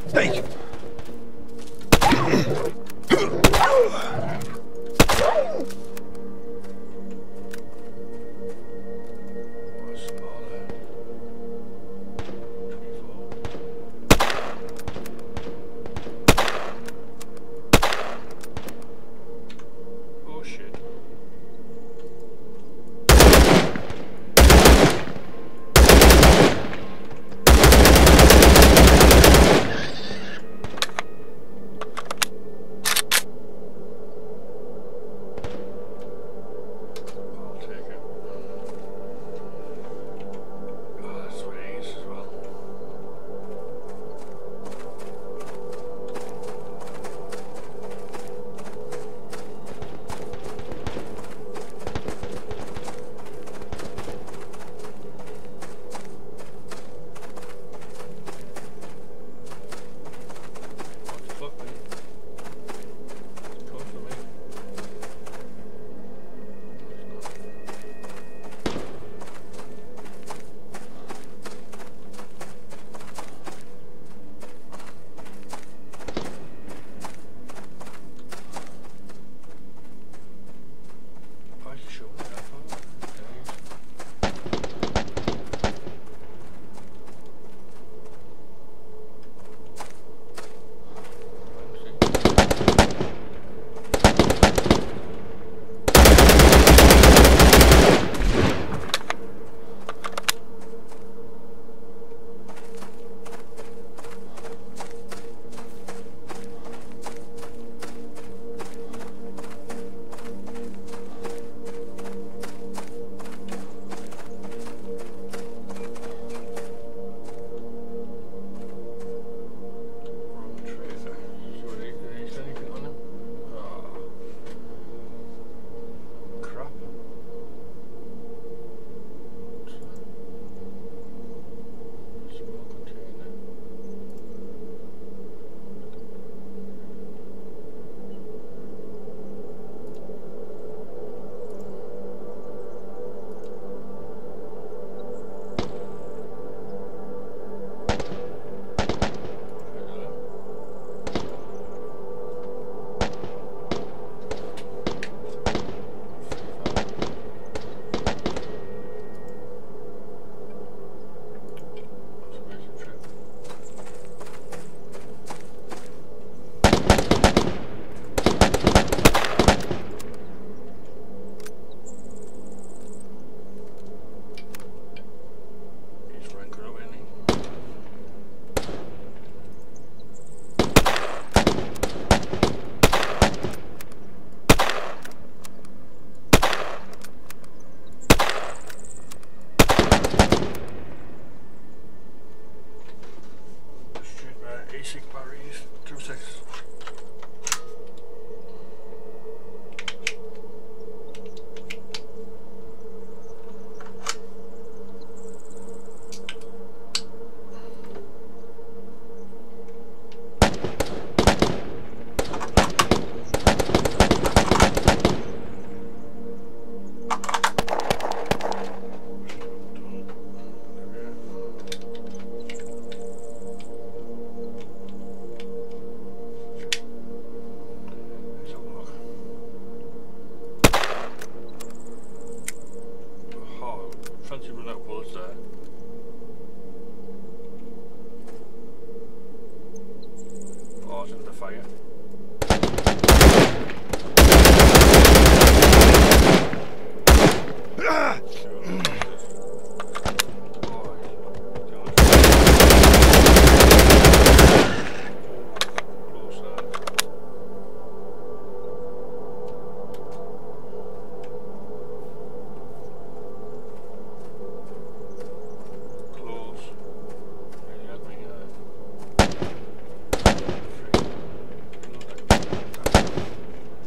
Hey! Oh shit. I'll take it. Oh, that's what it is as well. What the fuck, man? It's close to me. Why is it showing me that far? Wrong tracer. So is anything on him? Oh. Crap. Small container. Observation trip. He's ranking up, isn't he? Straight ASIC batteries, 2 seconds. Let's have a look. Oh, fancy running out of bullets there. Oh, it's into the fire. Close there. Close. Really had me free.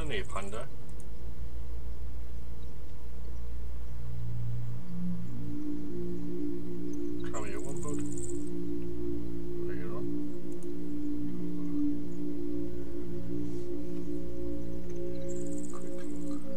on there, Panda? Try me your one, bud. There you're on. Quick look.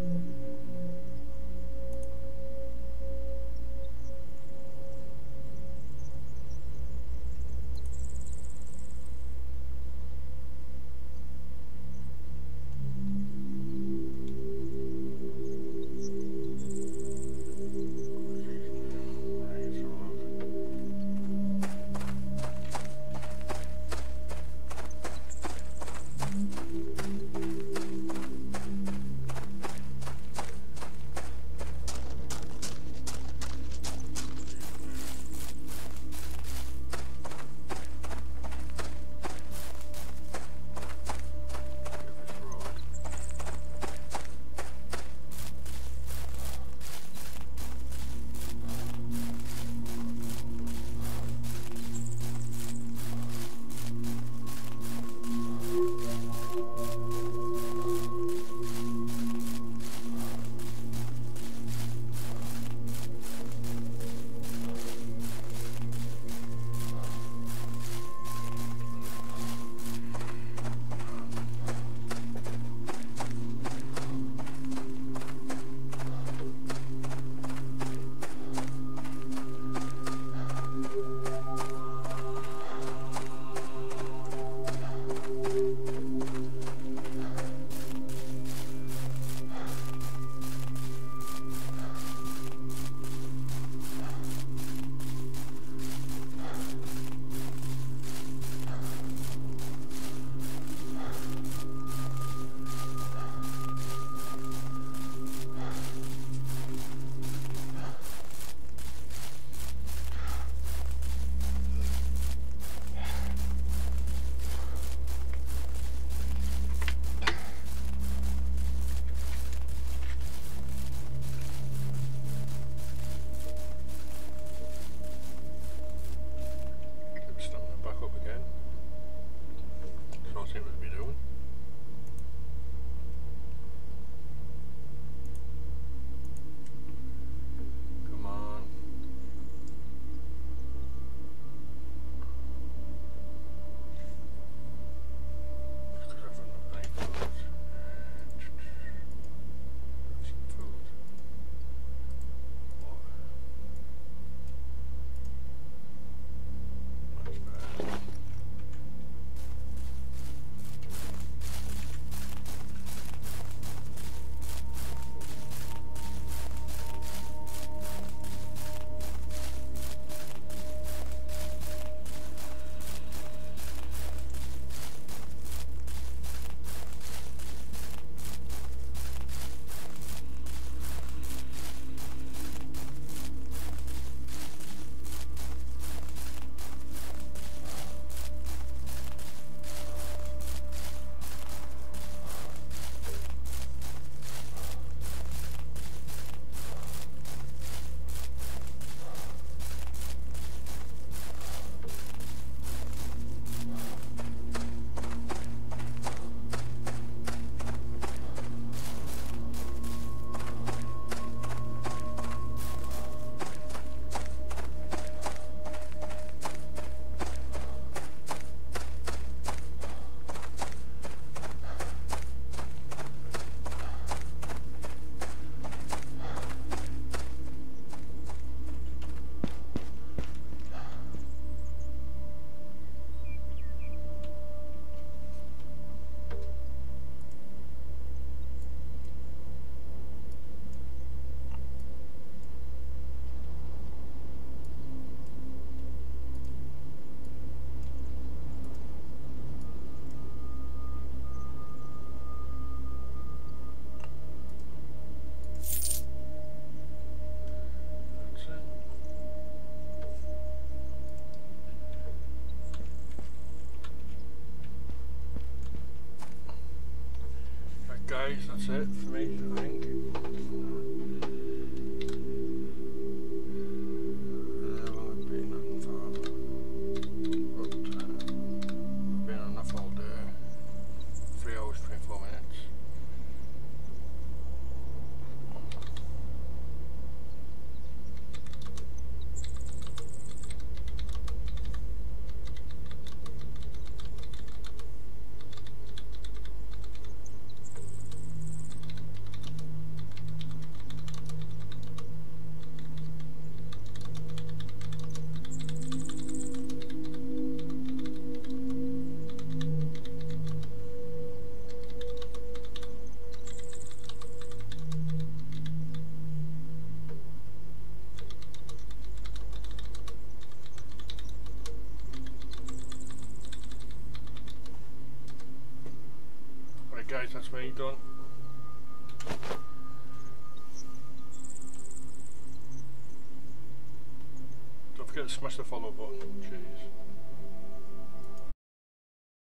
guys, that's it for me, I think. I've been on for, but I've been on enough all day. 3 hours, 24 minutes. that's me done. Don't forget to smash the follow button. Jeez.